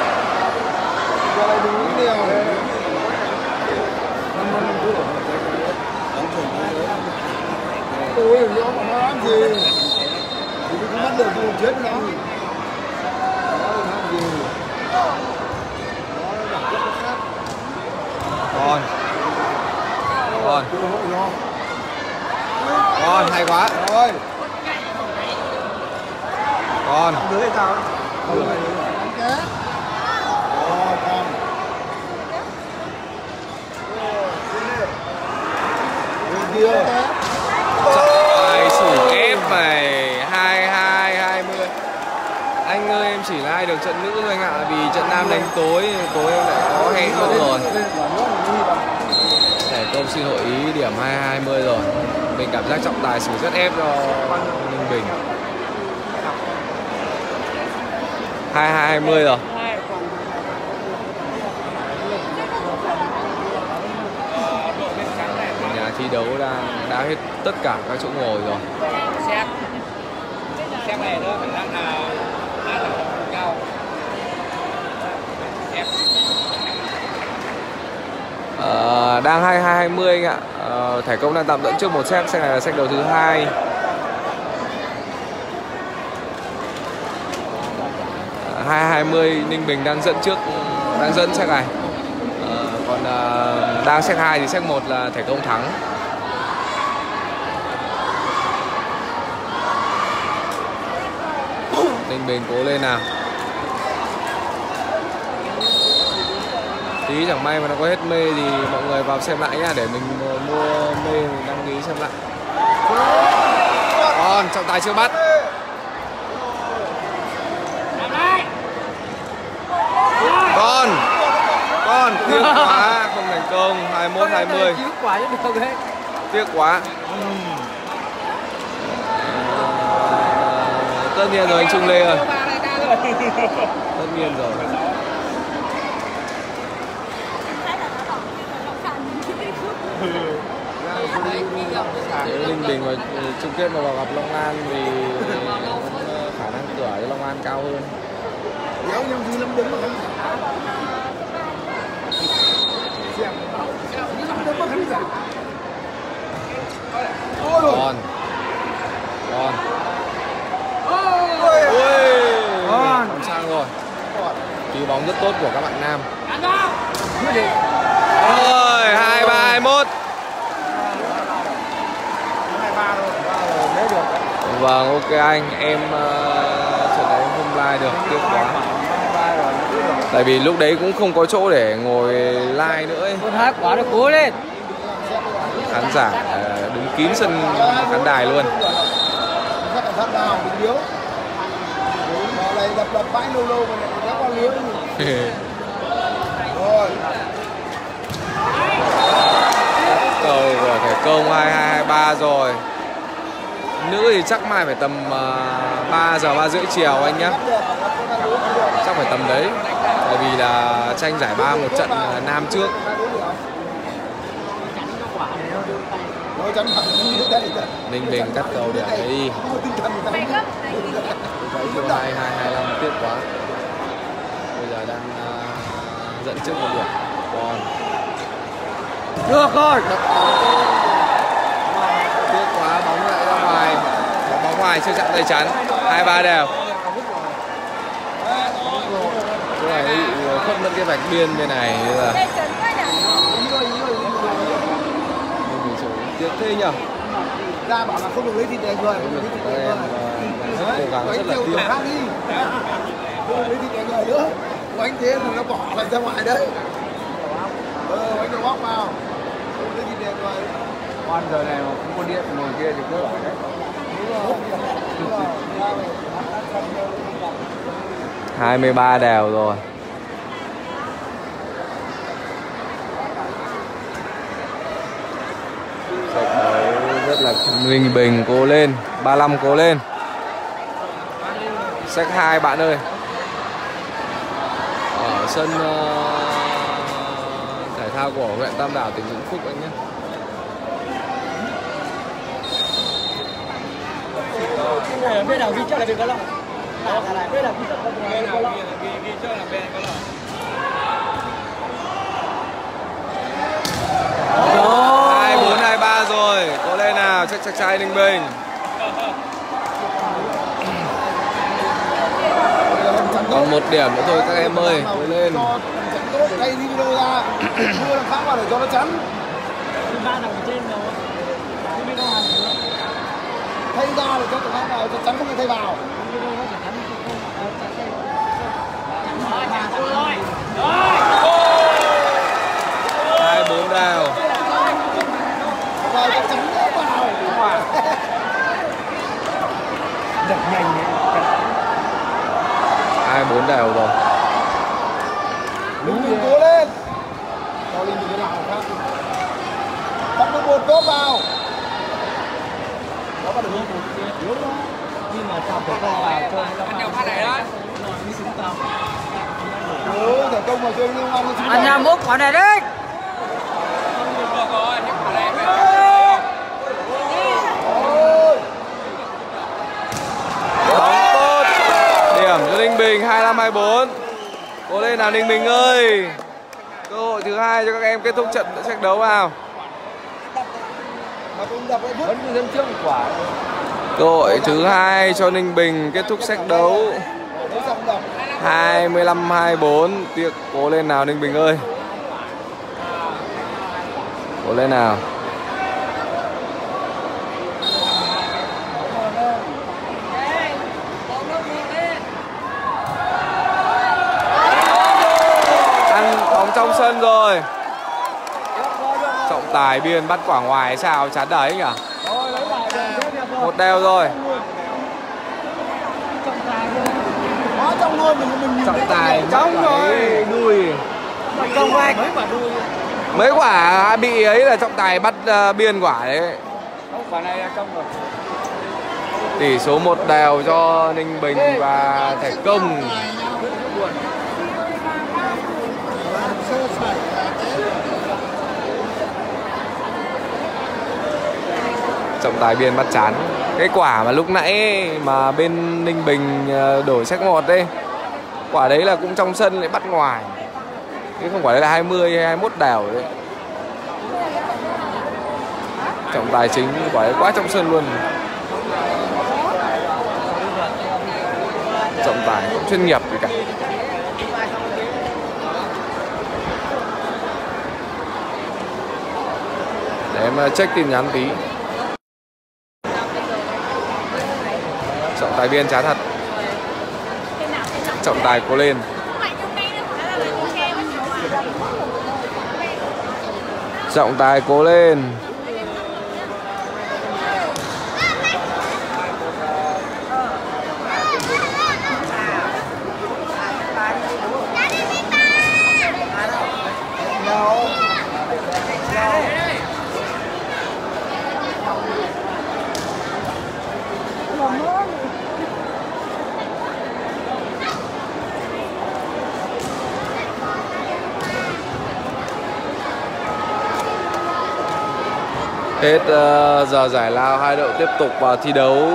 Ôi, nó làm gì? Thì nó bắt được thì chết nó. Còn Còn Còn hay quá. Rồi. Còn Dưới sao? Rồi con. Kia. Ai sủi ép này. Hai hai hai mươi. Anh ơi em chỉ like được trận nữ thôi anh ạ. Vì trận nam đánh tối, tối em lại có hẹn mất rồi. Để công xin hội ý điểm hai hai mươi rồi. Mình cảm giác trọng tài xử rất ép cho Ninh Bình. hai hai mươi rồi. Nhà thi đấu đang đã hết tất cả các chỗ ngồi rồi. Xét Xét này nữa phải đang là đang là cao. uh, đang hai hai hai mươi anh ạ. Uh, Thẻ Công đang tạm dẫn trước một set, set này là set đầu thứ hai. hai hai mươi Ninh Bình đang dẫn trước, đang dẫn set này. Uh, còn uh, đang set hai thì set một là Thẻ Công thắng. Ninh Bình cố lên nào. Tí chẳng may mà nó có hết mê thì mọi người vào xem lại nhá, để mình mua mê mình đăng ký xem lại. Còn trọng tài chưa bắt. Con Con tiếc quá, không thành công. Hai mươi mốt hai mươi. Tiếc quá. Tất nhiên rồi anh Trung Lê ơi. Tất nhiên rồi. Ninh Bình và chung kết mà vào gặp Long An thì khả năng cửa cho Long An cao hơn. Còn Còn Ôi Còn sang rồi. Cứu bóng rất tốt của các bạn nam. Ôi hai ba hai mốt. Vâng, ok anh, em uh, trận đấy không like được, tiếc quá. Tại vì lúc đấy cũng không có chỗ để ngồi like nữa ấy. Hát quá được, cố lên. Khán giả uh, đứng kín sân khán đài luôn. Cầu của Thẻ Công hai hai hai ba rồi. Nữ thì chắc mai phải tầm uh, ba giờ ba rưỡi chiều anh nhé. Chắc phải tầm đấy. Tại vì là tranh giải ba một trận uh, nam trước. Ninh Bình cắt cầu điểm đấy đi. hai hai hai lăm tiếc quá. Bây giờ đang uh, dẫn trước một điểm. Còn được rồi. Tiếc quá, bóng lại ra ngoài. Bóng ngoài chưa chạm tay chắn. Hai ba đều. Cái này bị khuất mất cái vạch biên bên này là tiếc thế nhở. Ra bảo là không được lấy thịt đè người, không được lấy thịt đè người. Cố gắng rất là tiêu. Không được lấy thịt đè người nữa. Của anh thế mà nó bỏ lại ra ngoài đấy. Ờ, anh được bóc vào. Không lấy thịt đè người. Con giờ này mà không có điện ngồi kia thì cứ phải đấy. hai mươi ba đều rồi. Trận đấu rất là Ninh Bình cố lên, ba mươi lăm cố lên. Set hai bạn ơi. Ở sân uh, thể thao của huyện Tam Đảo, tỉnh Vĩnh Phúc anh nhé. Bên nào ghi cho là bên có lọ. Bên nào ghi cho là bên có lọ. Ghi cho là bên có lọ. Hai bốn hai ba rồi, cố lên nào, chắc chắc trai Ninh Bình. Còn một điểm nữa thôi các em ơi, cố lên. Đây đi video ra, mua làm khác vào để cho nó chắn. Thay ra để cho tụi nó vào, cho chắn không thay vào. Hai bốn đào. Vào cho chắn vào. Đập nhanh đấy. Hai bốn đều rồi. Linh Bình cố lên. Cho Linh Bình làm khác. Bắt nó bột cốp vào. Đó bắt được một yếu đó. Nhưng mà chọc phải vào cho anh chọc phát này đó. Ừ, Thẻ Công vào chơi nhưng mà Anh ra múc vào này đấy. Bóng tốt. Điểm cho Ninh Bình hai mươi lăm hai mươi bốn. Cố lên nào Ninh Bình ơi. Cơ hội thứ hai cho các em kết thúc trận trận đấu nào. Vẫn dẫn trước một quả. Cơ hội thứ hai cho Ninh Bình kết thúc set đấu. hai mươi lăm hai mươi bốn. Tiếc, cố lên nào Ninh Bình ơi. Cố lên nào. Ăn bóng trong sân rồi. Trọng tài biên bắt quả ngoài sao chán đấy nhỉ. Một đều rồi. Trọng tài Trong rồi. Đùi. Mấy quả bị ấy là trọng tài bắt uh, biên quả đấy. Quả này là trong rồi. Tỷ số một đều cho Ninh Bình và Thể Công. Trọng tài biên bắt chán. Cái quả mà lúc nãy mà bên Ninh Bình đổi set một đấy, quả đấy là cũng trong sân lại bắt ngoài. Chứ không quả đấy là hai mươi hay hai mươi mốt đều đấy. Trọng tài chính quả đấy quá trong sân luôn. Trọng tài cũng chuyên nghiệp gì cả. Để em check tin nhắn tí. Trọng tài biên trả thật. Trọng tài cố lên. Trọng tài cố lên. Hết uh, giờ giải lao, hai đội tiếp tục vào thi đấu.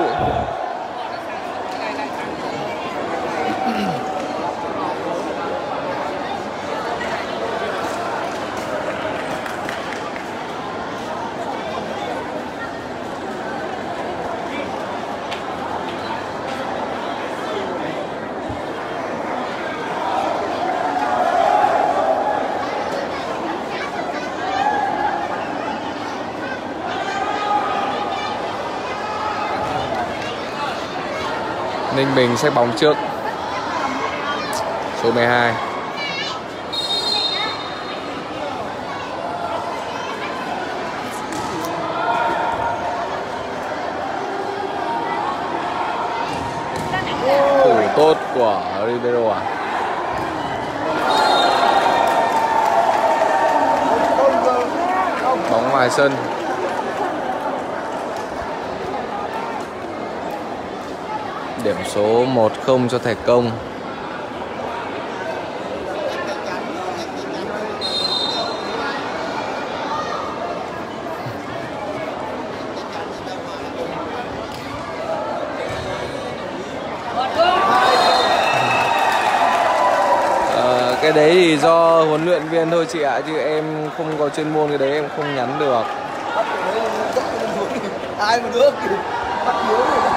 Ninh Bình xếp bóng trước. Số mười hai. Thủ tốt của Ribeiro à. Bóng ngoài sân. Điểm số một không cho Thể Công. À, cái đấy thì do huấn luyện viên thôi chị ạ, chứ em không có chuyên môn cái đấy em không nhắn được. Ai mà được. Bắt yếu rồi.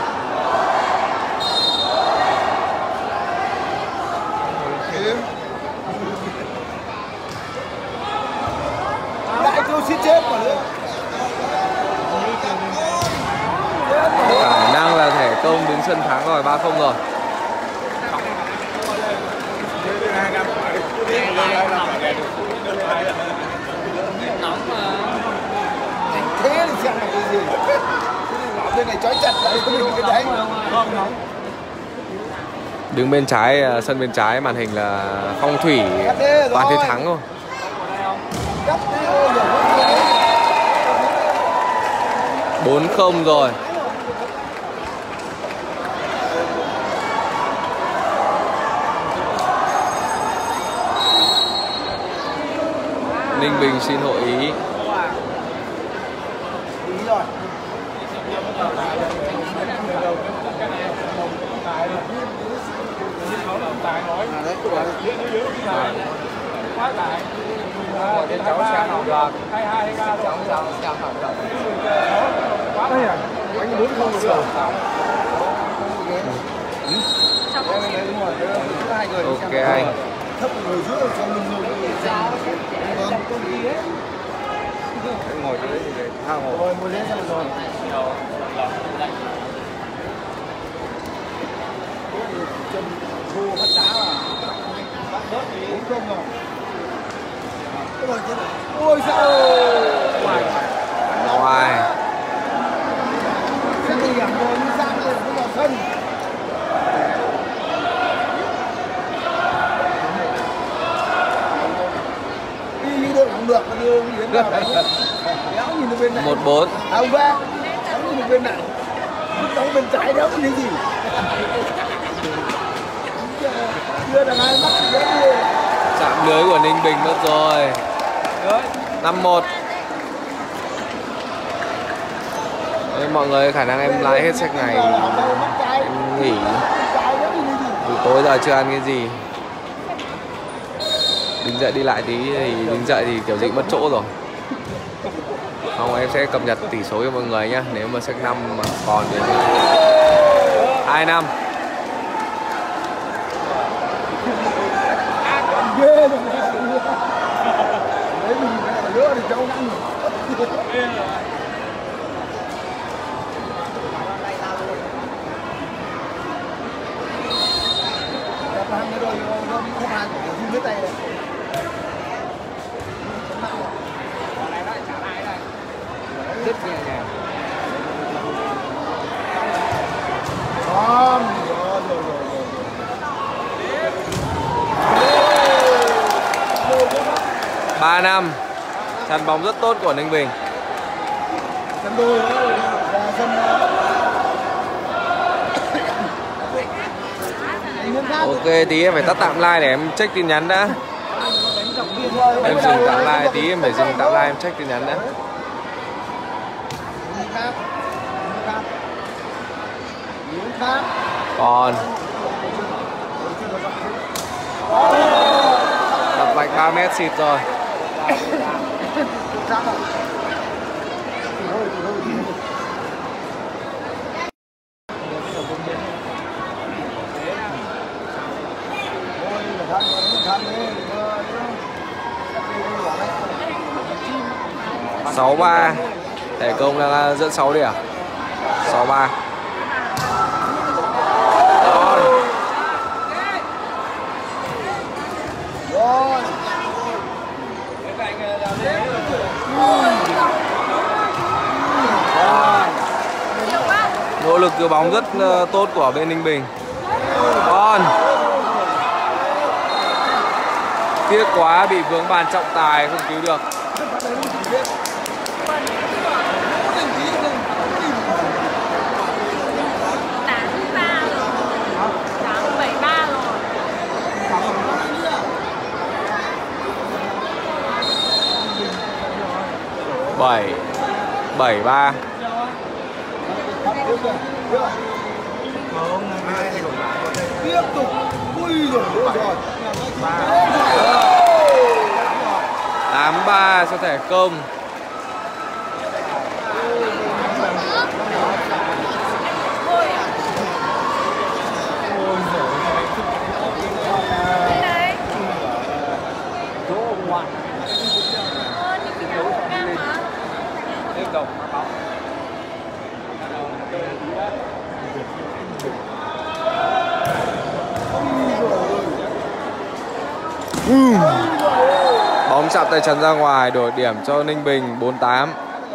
Khả năng là Thể Công đứng sân thắng rồi, ba không rồi. Thế thì xem là cái gì? Bên này trói chặt lại cái đấy. Đứng bên trái, sân bên trái màn hình là Phong Thủy toàn thế thắng thôi. bốn không rồi. Ninh Bình xin hội ý. cháu xem học được. Cháu cháu xem học được. Anh muốn không được. Ok anh. Thấp người giữa cho mình Ngồi dưới thì để thang ngồi. rồi ngồi lên xem rồi. Chân vô phát đá mà. Bắt bớt uống cơm rồi. Ôi sao? Ngoài. Ngoài. Cái gì làm rồi đi ra rồi không vào sân. Đi đi đội không được mà đưa đi đến nào đấy. Đéo nhìn được bên này. một bốn. À ông ba. Đéo nhìn được bên này. Lúc đóng bên trái đéo nhìn thấy gì. Chưa là hai mắt đéo đi. Chạm lưới của Ninh Bình mất rồi. năm một. Đấy, mọi người khả năng em lái hết sách này em nghỉ. Buổi tối giờ chưa ăn cái gì. Đứng dậy đi lại tí thì đứng dậy thì kiểu gì mất chỗ rồi. Không, em sẽ cập nhật tỷ số cho mọi người nhé. Nếu mà sách năm mà còn thì hai năm. Ghê rồi. Đấy mình phải lỡ thì cháu ăn. Hàng rồi nó bị không hàng của dưới tay này. Tiếp nhẹ nhàng. Không, rồi rồi rồi. ba năm. Chắn bóng rất tốt của Ninh Bình. Sân đôi đó là sân Ok, tí em phải tắt tạm like để em check tin nhắn đã. Em dừng tạm like tí, em phải dừng tạm like em check tin nhắn đã. Còn đặt vạch ba mét xịt rồi. sáu ba. Để công đang dẫn sáu điểm. sáu ba. Nỗ lực cứu bóng rất tốt của bên Ninh Bình. Còn tiếc quá, bị vướng bàn trọng tài không cứu được. bảy bảy ba. Tiếp tục. Ui rồi rồi. tám ba cho thẻ công. Bóng chạm tay chắn ra ngoài, đổi điểm cho Ninh Bình bốn tám.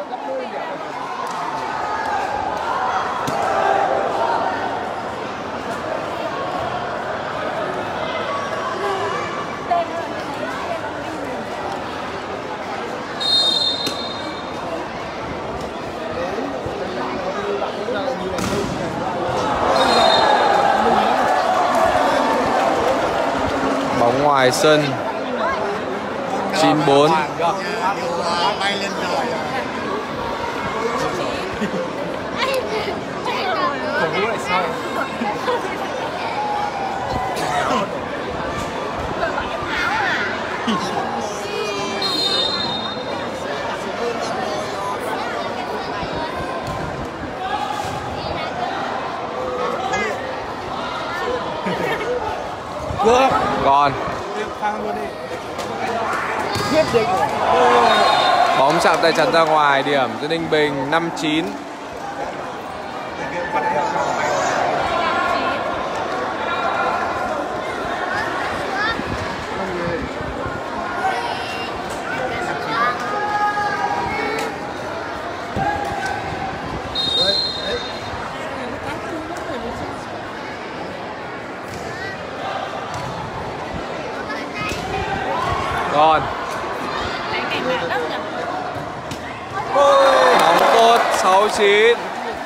Bóng ngoài sân. chín bốn. Bay lên rồi. Cổ vũ lại sau. Áo à? Được. Còn quyết định. bóng chạm tay chắn ra ngoài, điểm cho Ninh Bình năm chín. Còn bóng tốt sáu chín.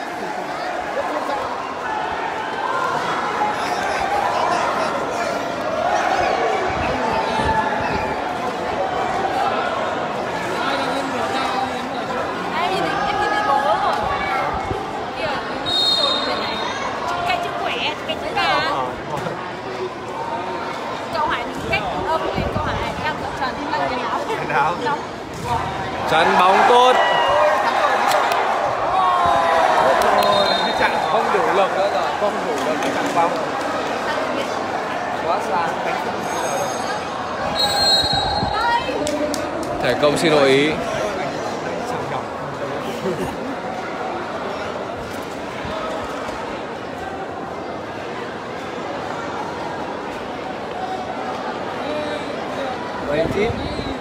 Chắn bóng tốt. Chặn không đủ lực nữa rồi, không đủ lực để chặn bóng. Quá xa. Thể công xin lỗi ý. Bảy chín.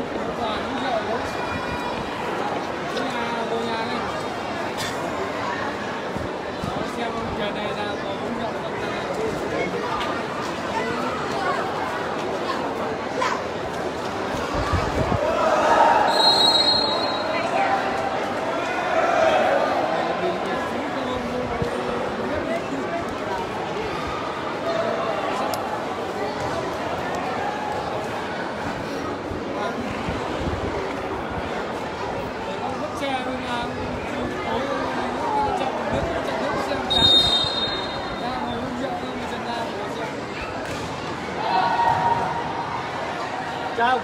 Chào.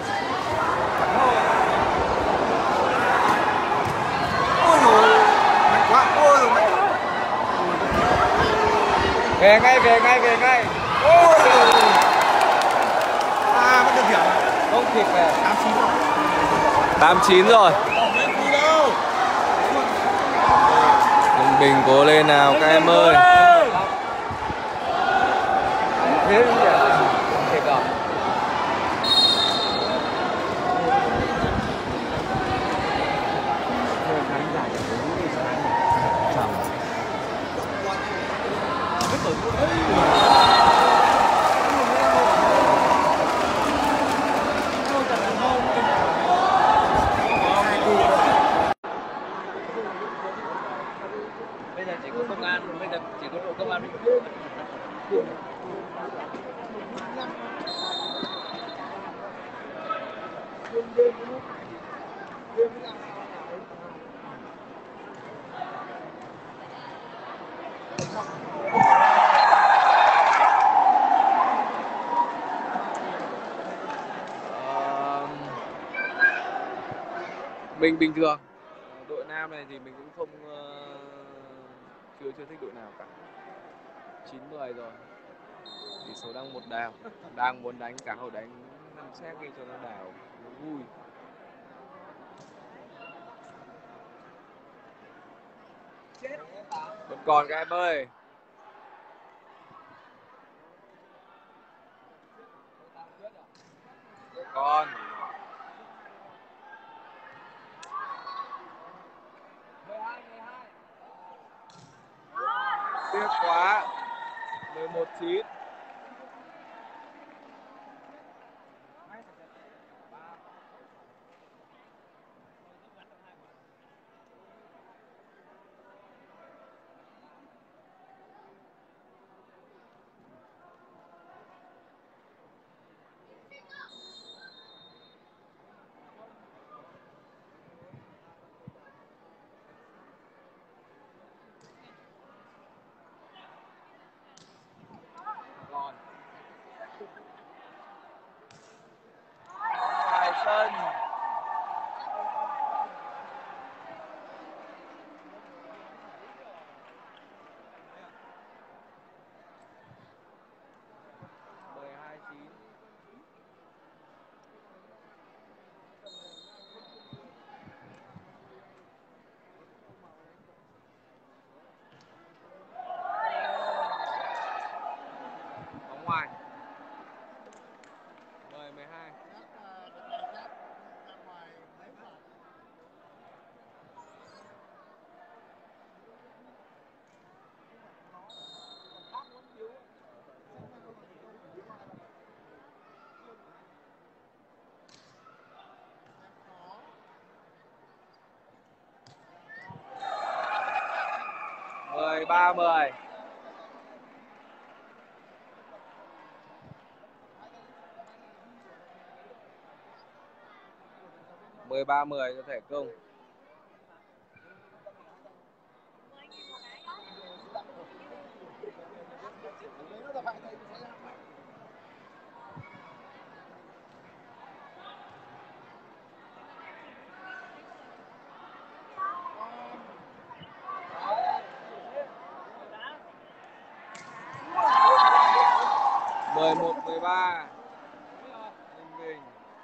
Ôi dồi, mạnh quá, ôi dồi, mạnh quá. Về ngay, về ngay, về ngay. Ôi dồi. À, vẫn được hiểu. Không kịp về. tám chín rồi. tám chín rồi. Ninh Bình cố lên nào các em ơi. Thế không kịp. Không kịp rồi. Bây giờ chỉ có công an, bây giờ chỉ có đội công an. Mình bình thường. Đội nam này thì mình cũng không uh, chưa chưa thích đội nào cả. chín mười rồi. Tỷ số đang một đều. Đang muốn đánh cả hồi đánh năm xét đi cho nó đảo, nó vui. Vẫn còn các em ơi. Còn tiếc quá. mười một chín. mười ba mười. mười ba mười cho Thể Công. mười một mười ba. Ninh Bình.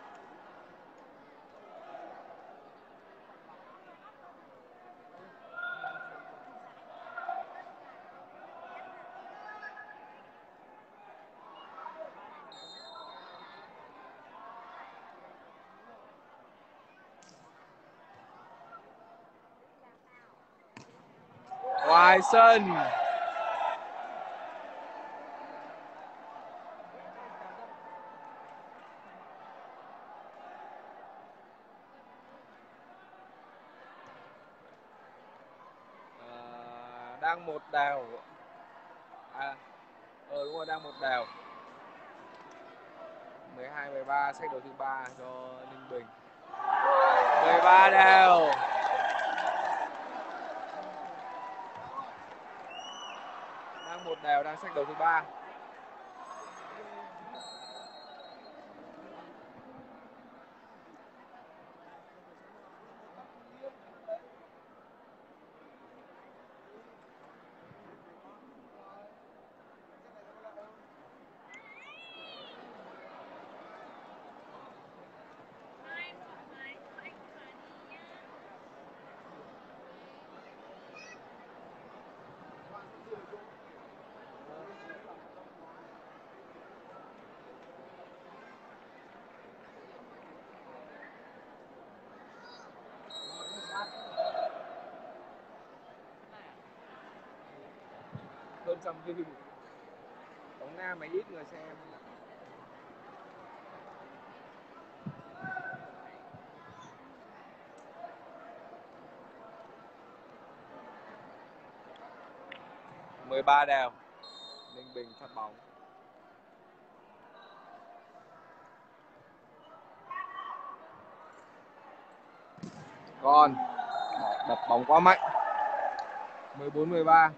Ngoài sân. À, đang một đều. À, ờ đúng rồi, đang một đều. mười hai mười ba, sách đấu thứ ba cho Ninh Bình. mười ba đều. Đang một đều, đang sách đấu thứ ba. Hơn trăm view. Bóng Nam mà ít người xem. mười ba đều. Ninh Bình phát bóng. Còn đập bóng quá mạnh. mười bốn mười ba.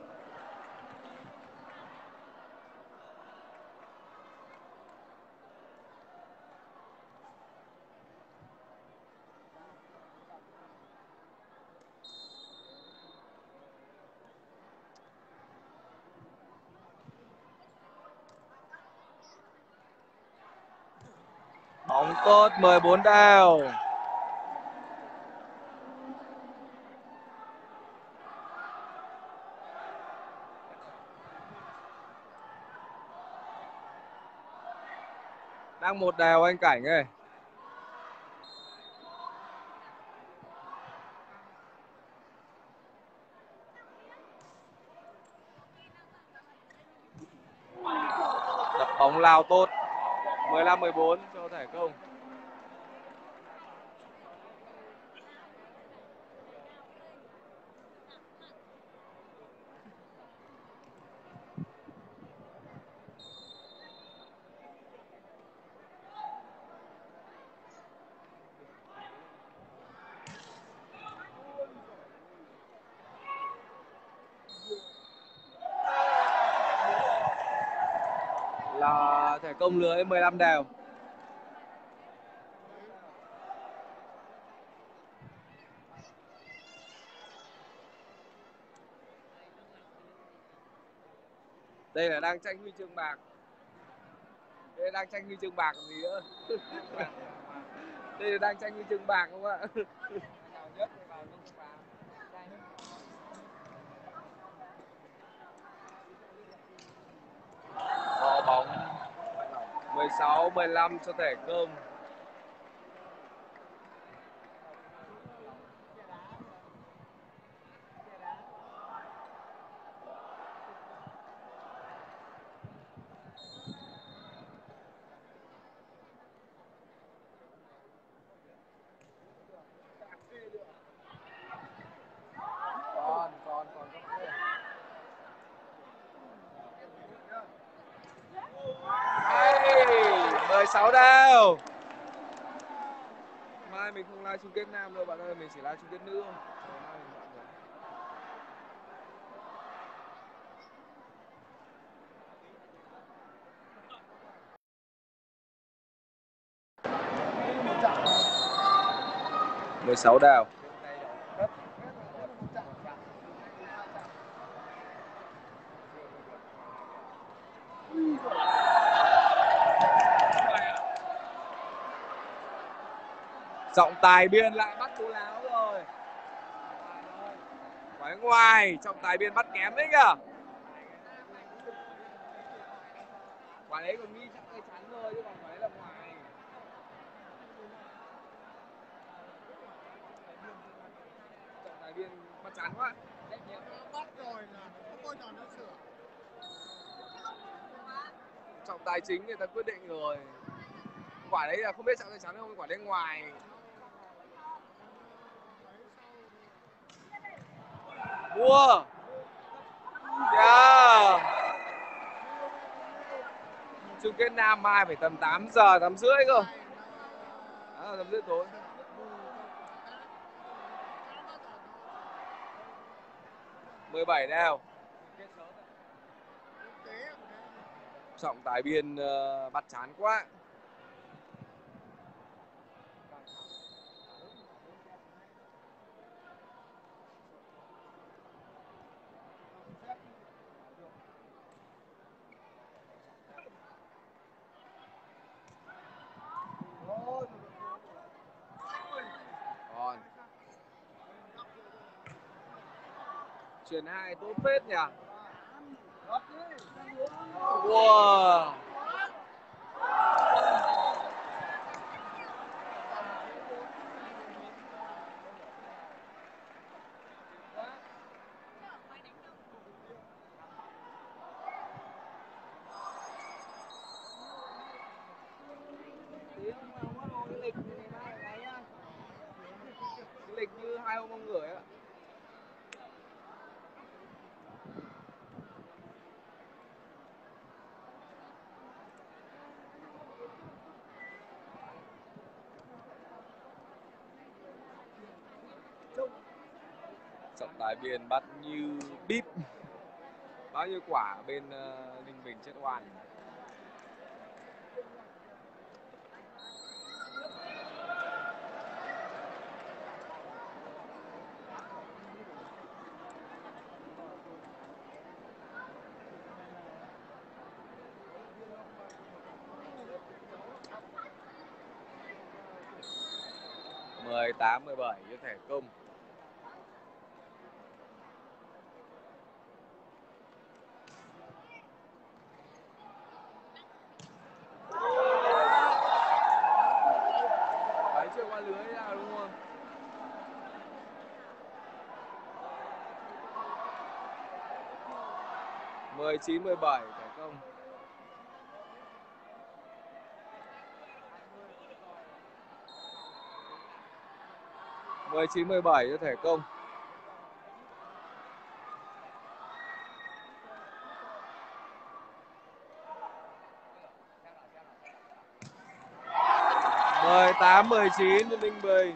Bóng tốt, mười bốn đều. Đang một đều anh Cảnh ơi. Đập bóng lao tốt. mười lăm mười bốn cho Thể Công. Là Thể Công lưới mười lăm đều. Đây là đang tranh huy chương bạc. Đây là đang tranh huy chương bạc còn gì nữa. Đây là đang tranh huy chương bạc không ạ? Có bóng. mười sáu mười lăm cho Thể Công. Còn còn còn sáu đều. Mai mình không live chung kết nam đâu bạn ơi, mình chỉ live chung kết nữ thôi. mười sáu đào. Trọng tài biên lại bắt bố láo rồi. Quả ngoài, trọng tài biên bắt kém đấy kìa. Quả đấy còn nghi chạm tay chắn thôi chứ còn quả đấy là ngoài. Trọng tài biên bắt chắn quá. Bắt rồi là không bao giờ nó sửa. Trọng tài chính người ta quyết định rồi. Quả đấy là không biết chạm tay chắn không, quả đấy ngoài. Mua. Yeah. Chung kết nam mai phải tầm tám giờ, tám rưỡi cơ. À, tầm rưỡi tối. mười bảy đeo. Trọng tài biên uh, bắt chán quá. Còn chuyển hai tốt phết nhỉ. Wow. Cái lịch như hai ông ông gửi ạ. Trọng tài biên bắt như bíp. Bao nhiêu quả bên uh, Ninh Bình chết oan. mười tám mười bảy cho thẻ công. Đấy chưa qua lưới ra đúng không? mười chín mười bảy thẻ công. mười chín mười bảy cho thẻ công. mười tám mười chín cho Ninh Bình.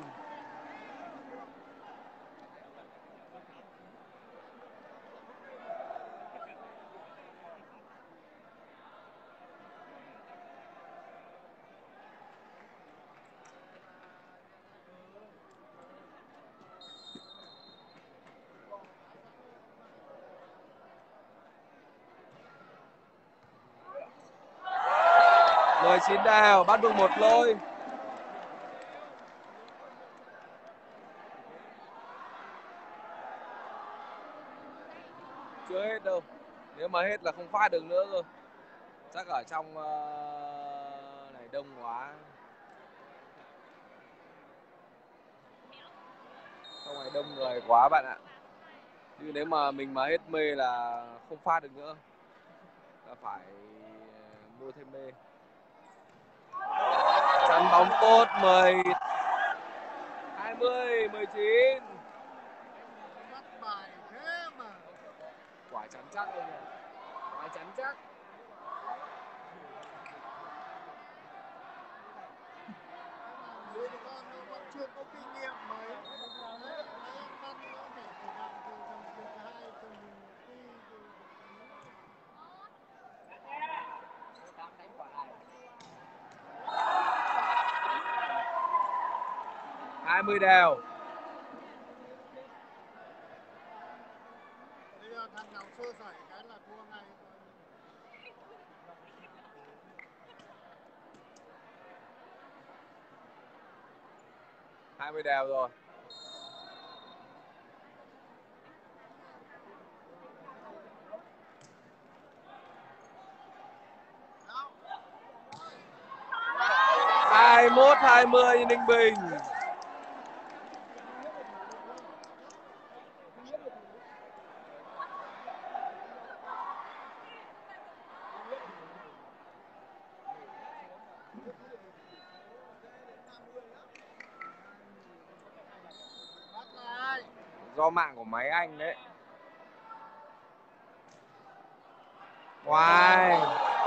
mười chín đều, bắt được một lôi. Chưa hết đâu. Nếu mà hết là không phát được nữa rồi. Chắc ở trong uh, này đông quá. Trong này đông người quá bạn ạ. Nhưng nếu mà mình mà hết mê là không phát được nữa. Là phải mua thêm mê. Chắn bóng tốt. Mười hai mươi mười chín. Bắt bài thế mà. Quả chắn chắc luôn rồi. Quả chắn chắc. Con nó vẫn chưa có kinh nghiệm mấy. Đấy, mấy em ăn nó phải phải làm từ tầm từ hai tuần đi từ hai mươi đều. bây giờ thằng nào sơ sẩy cái là thua ngay. hai mươi đều rồi. hai mốt hai mươi Ninh Bình. Do mạng của máy anh đấy. Ngoài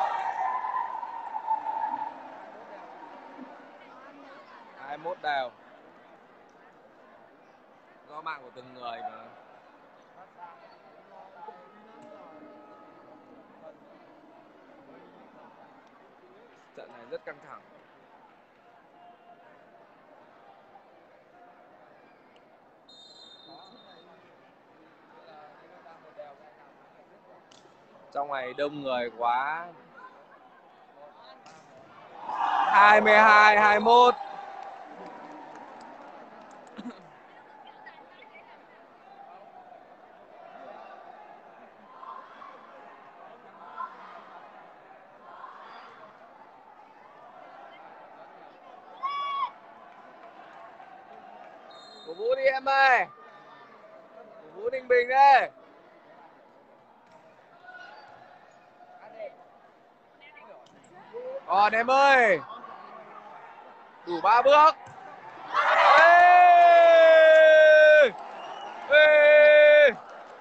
hai mốt đều. Do mạng của từng người mà. Trận này rất căng thẳng. Trong này đông người quá. hai mươi hai hai mốt. Cổ vũ đi em ơi. Cổ vũ Ninh Bình đây. Còn em ơi. Đủ ba bước. Ê! Ê!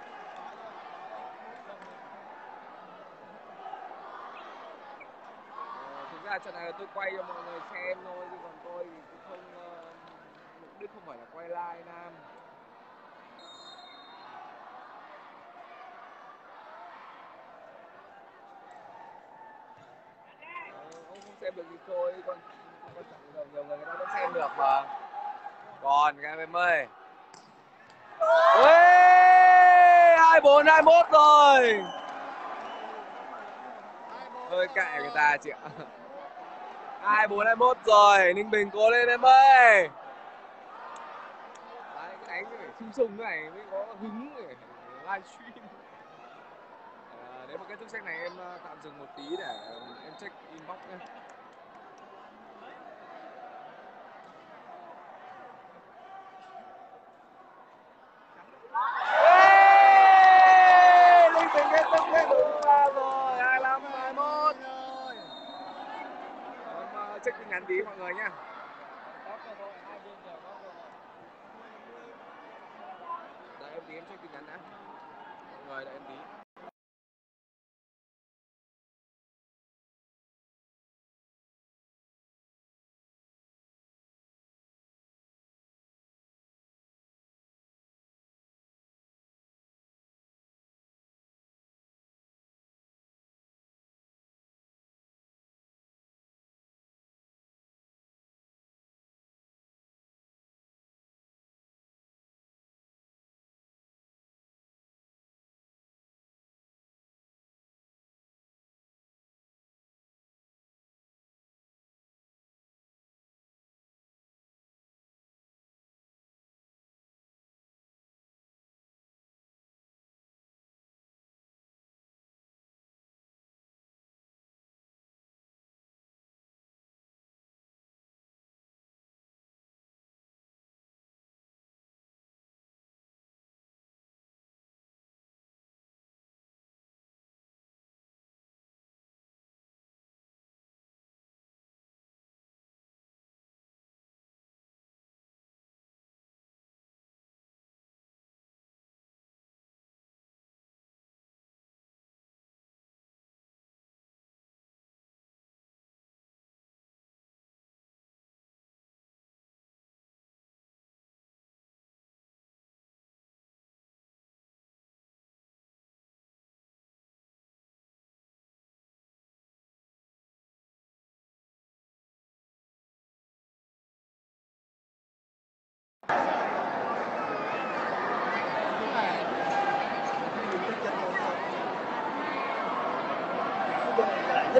Thực ra trận này là tôi quay cho mọi người xem thôi, chứ còn tôi thì cũng không, mục đích không phải là quay live Nam. Ờ, ông không xem được thì thôi, còn quan trọng là nhiều người người ta vẫn xem được mà. Còn các em ơi. Ê! hai bốn hai mốt rồi. Hơi kệ người ta chị ạ. hai bốn hai mốt rồi, Ninh Bình cố lên em ơi. Đấy, cái đánh phải sung sung cái này mới có hứng để livestream. À, nếu mà kết thúc sách này em tạm dừng một tí để em check inbox nhé. Ninh Bình kết thúc hết đúng ba rồi, hai lăm hai mốt. Em check tin nhắn tí mọi người nhé. Đợi em tí em check tin nhắn đã. Mọi người đợi em tí.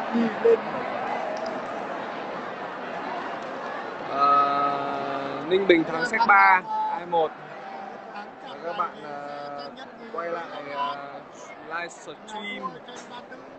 uh, Ninh Bình thắng Séc ba hai một. Các bạn uh, quay lại uh, live stream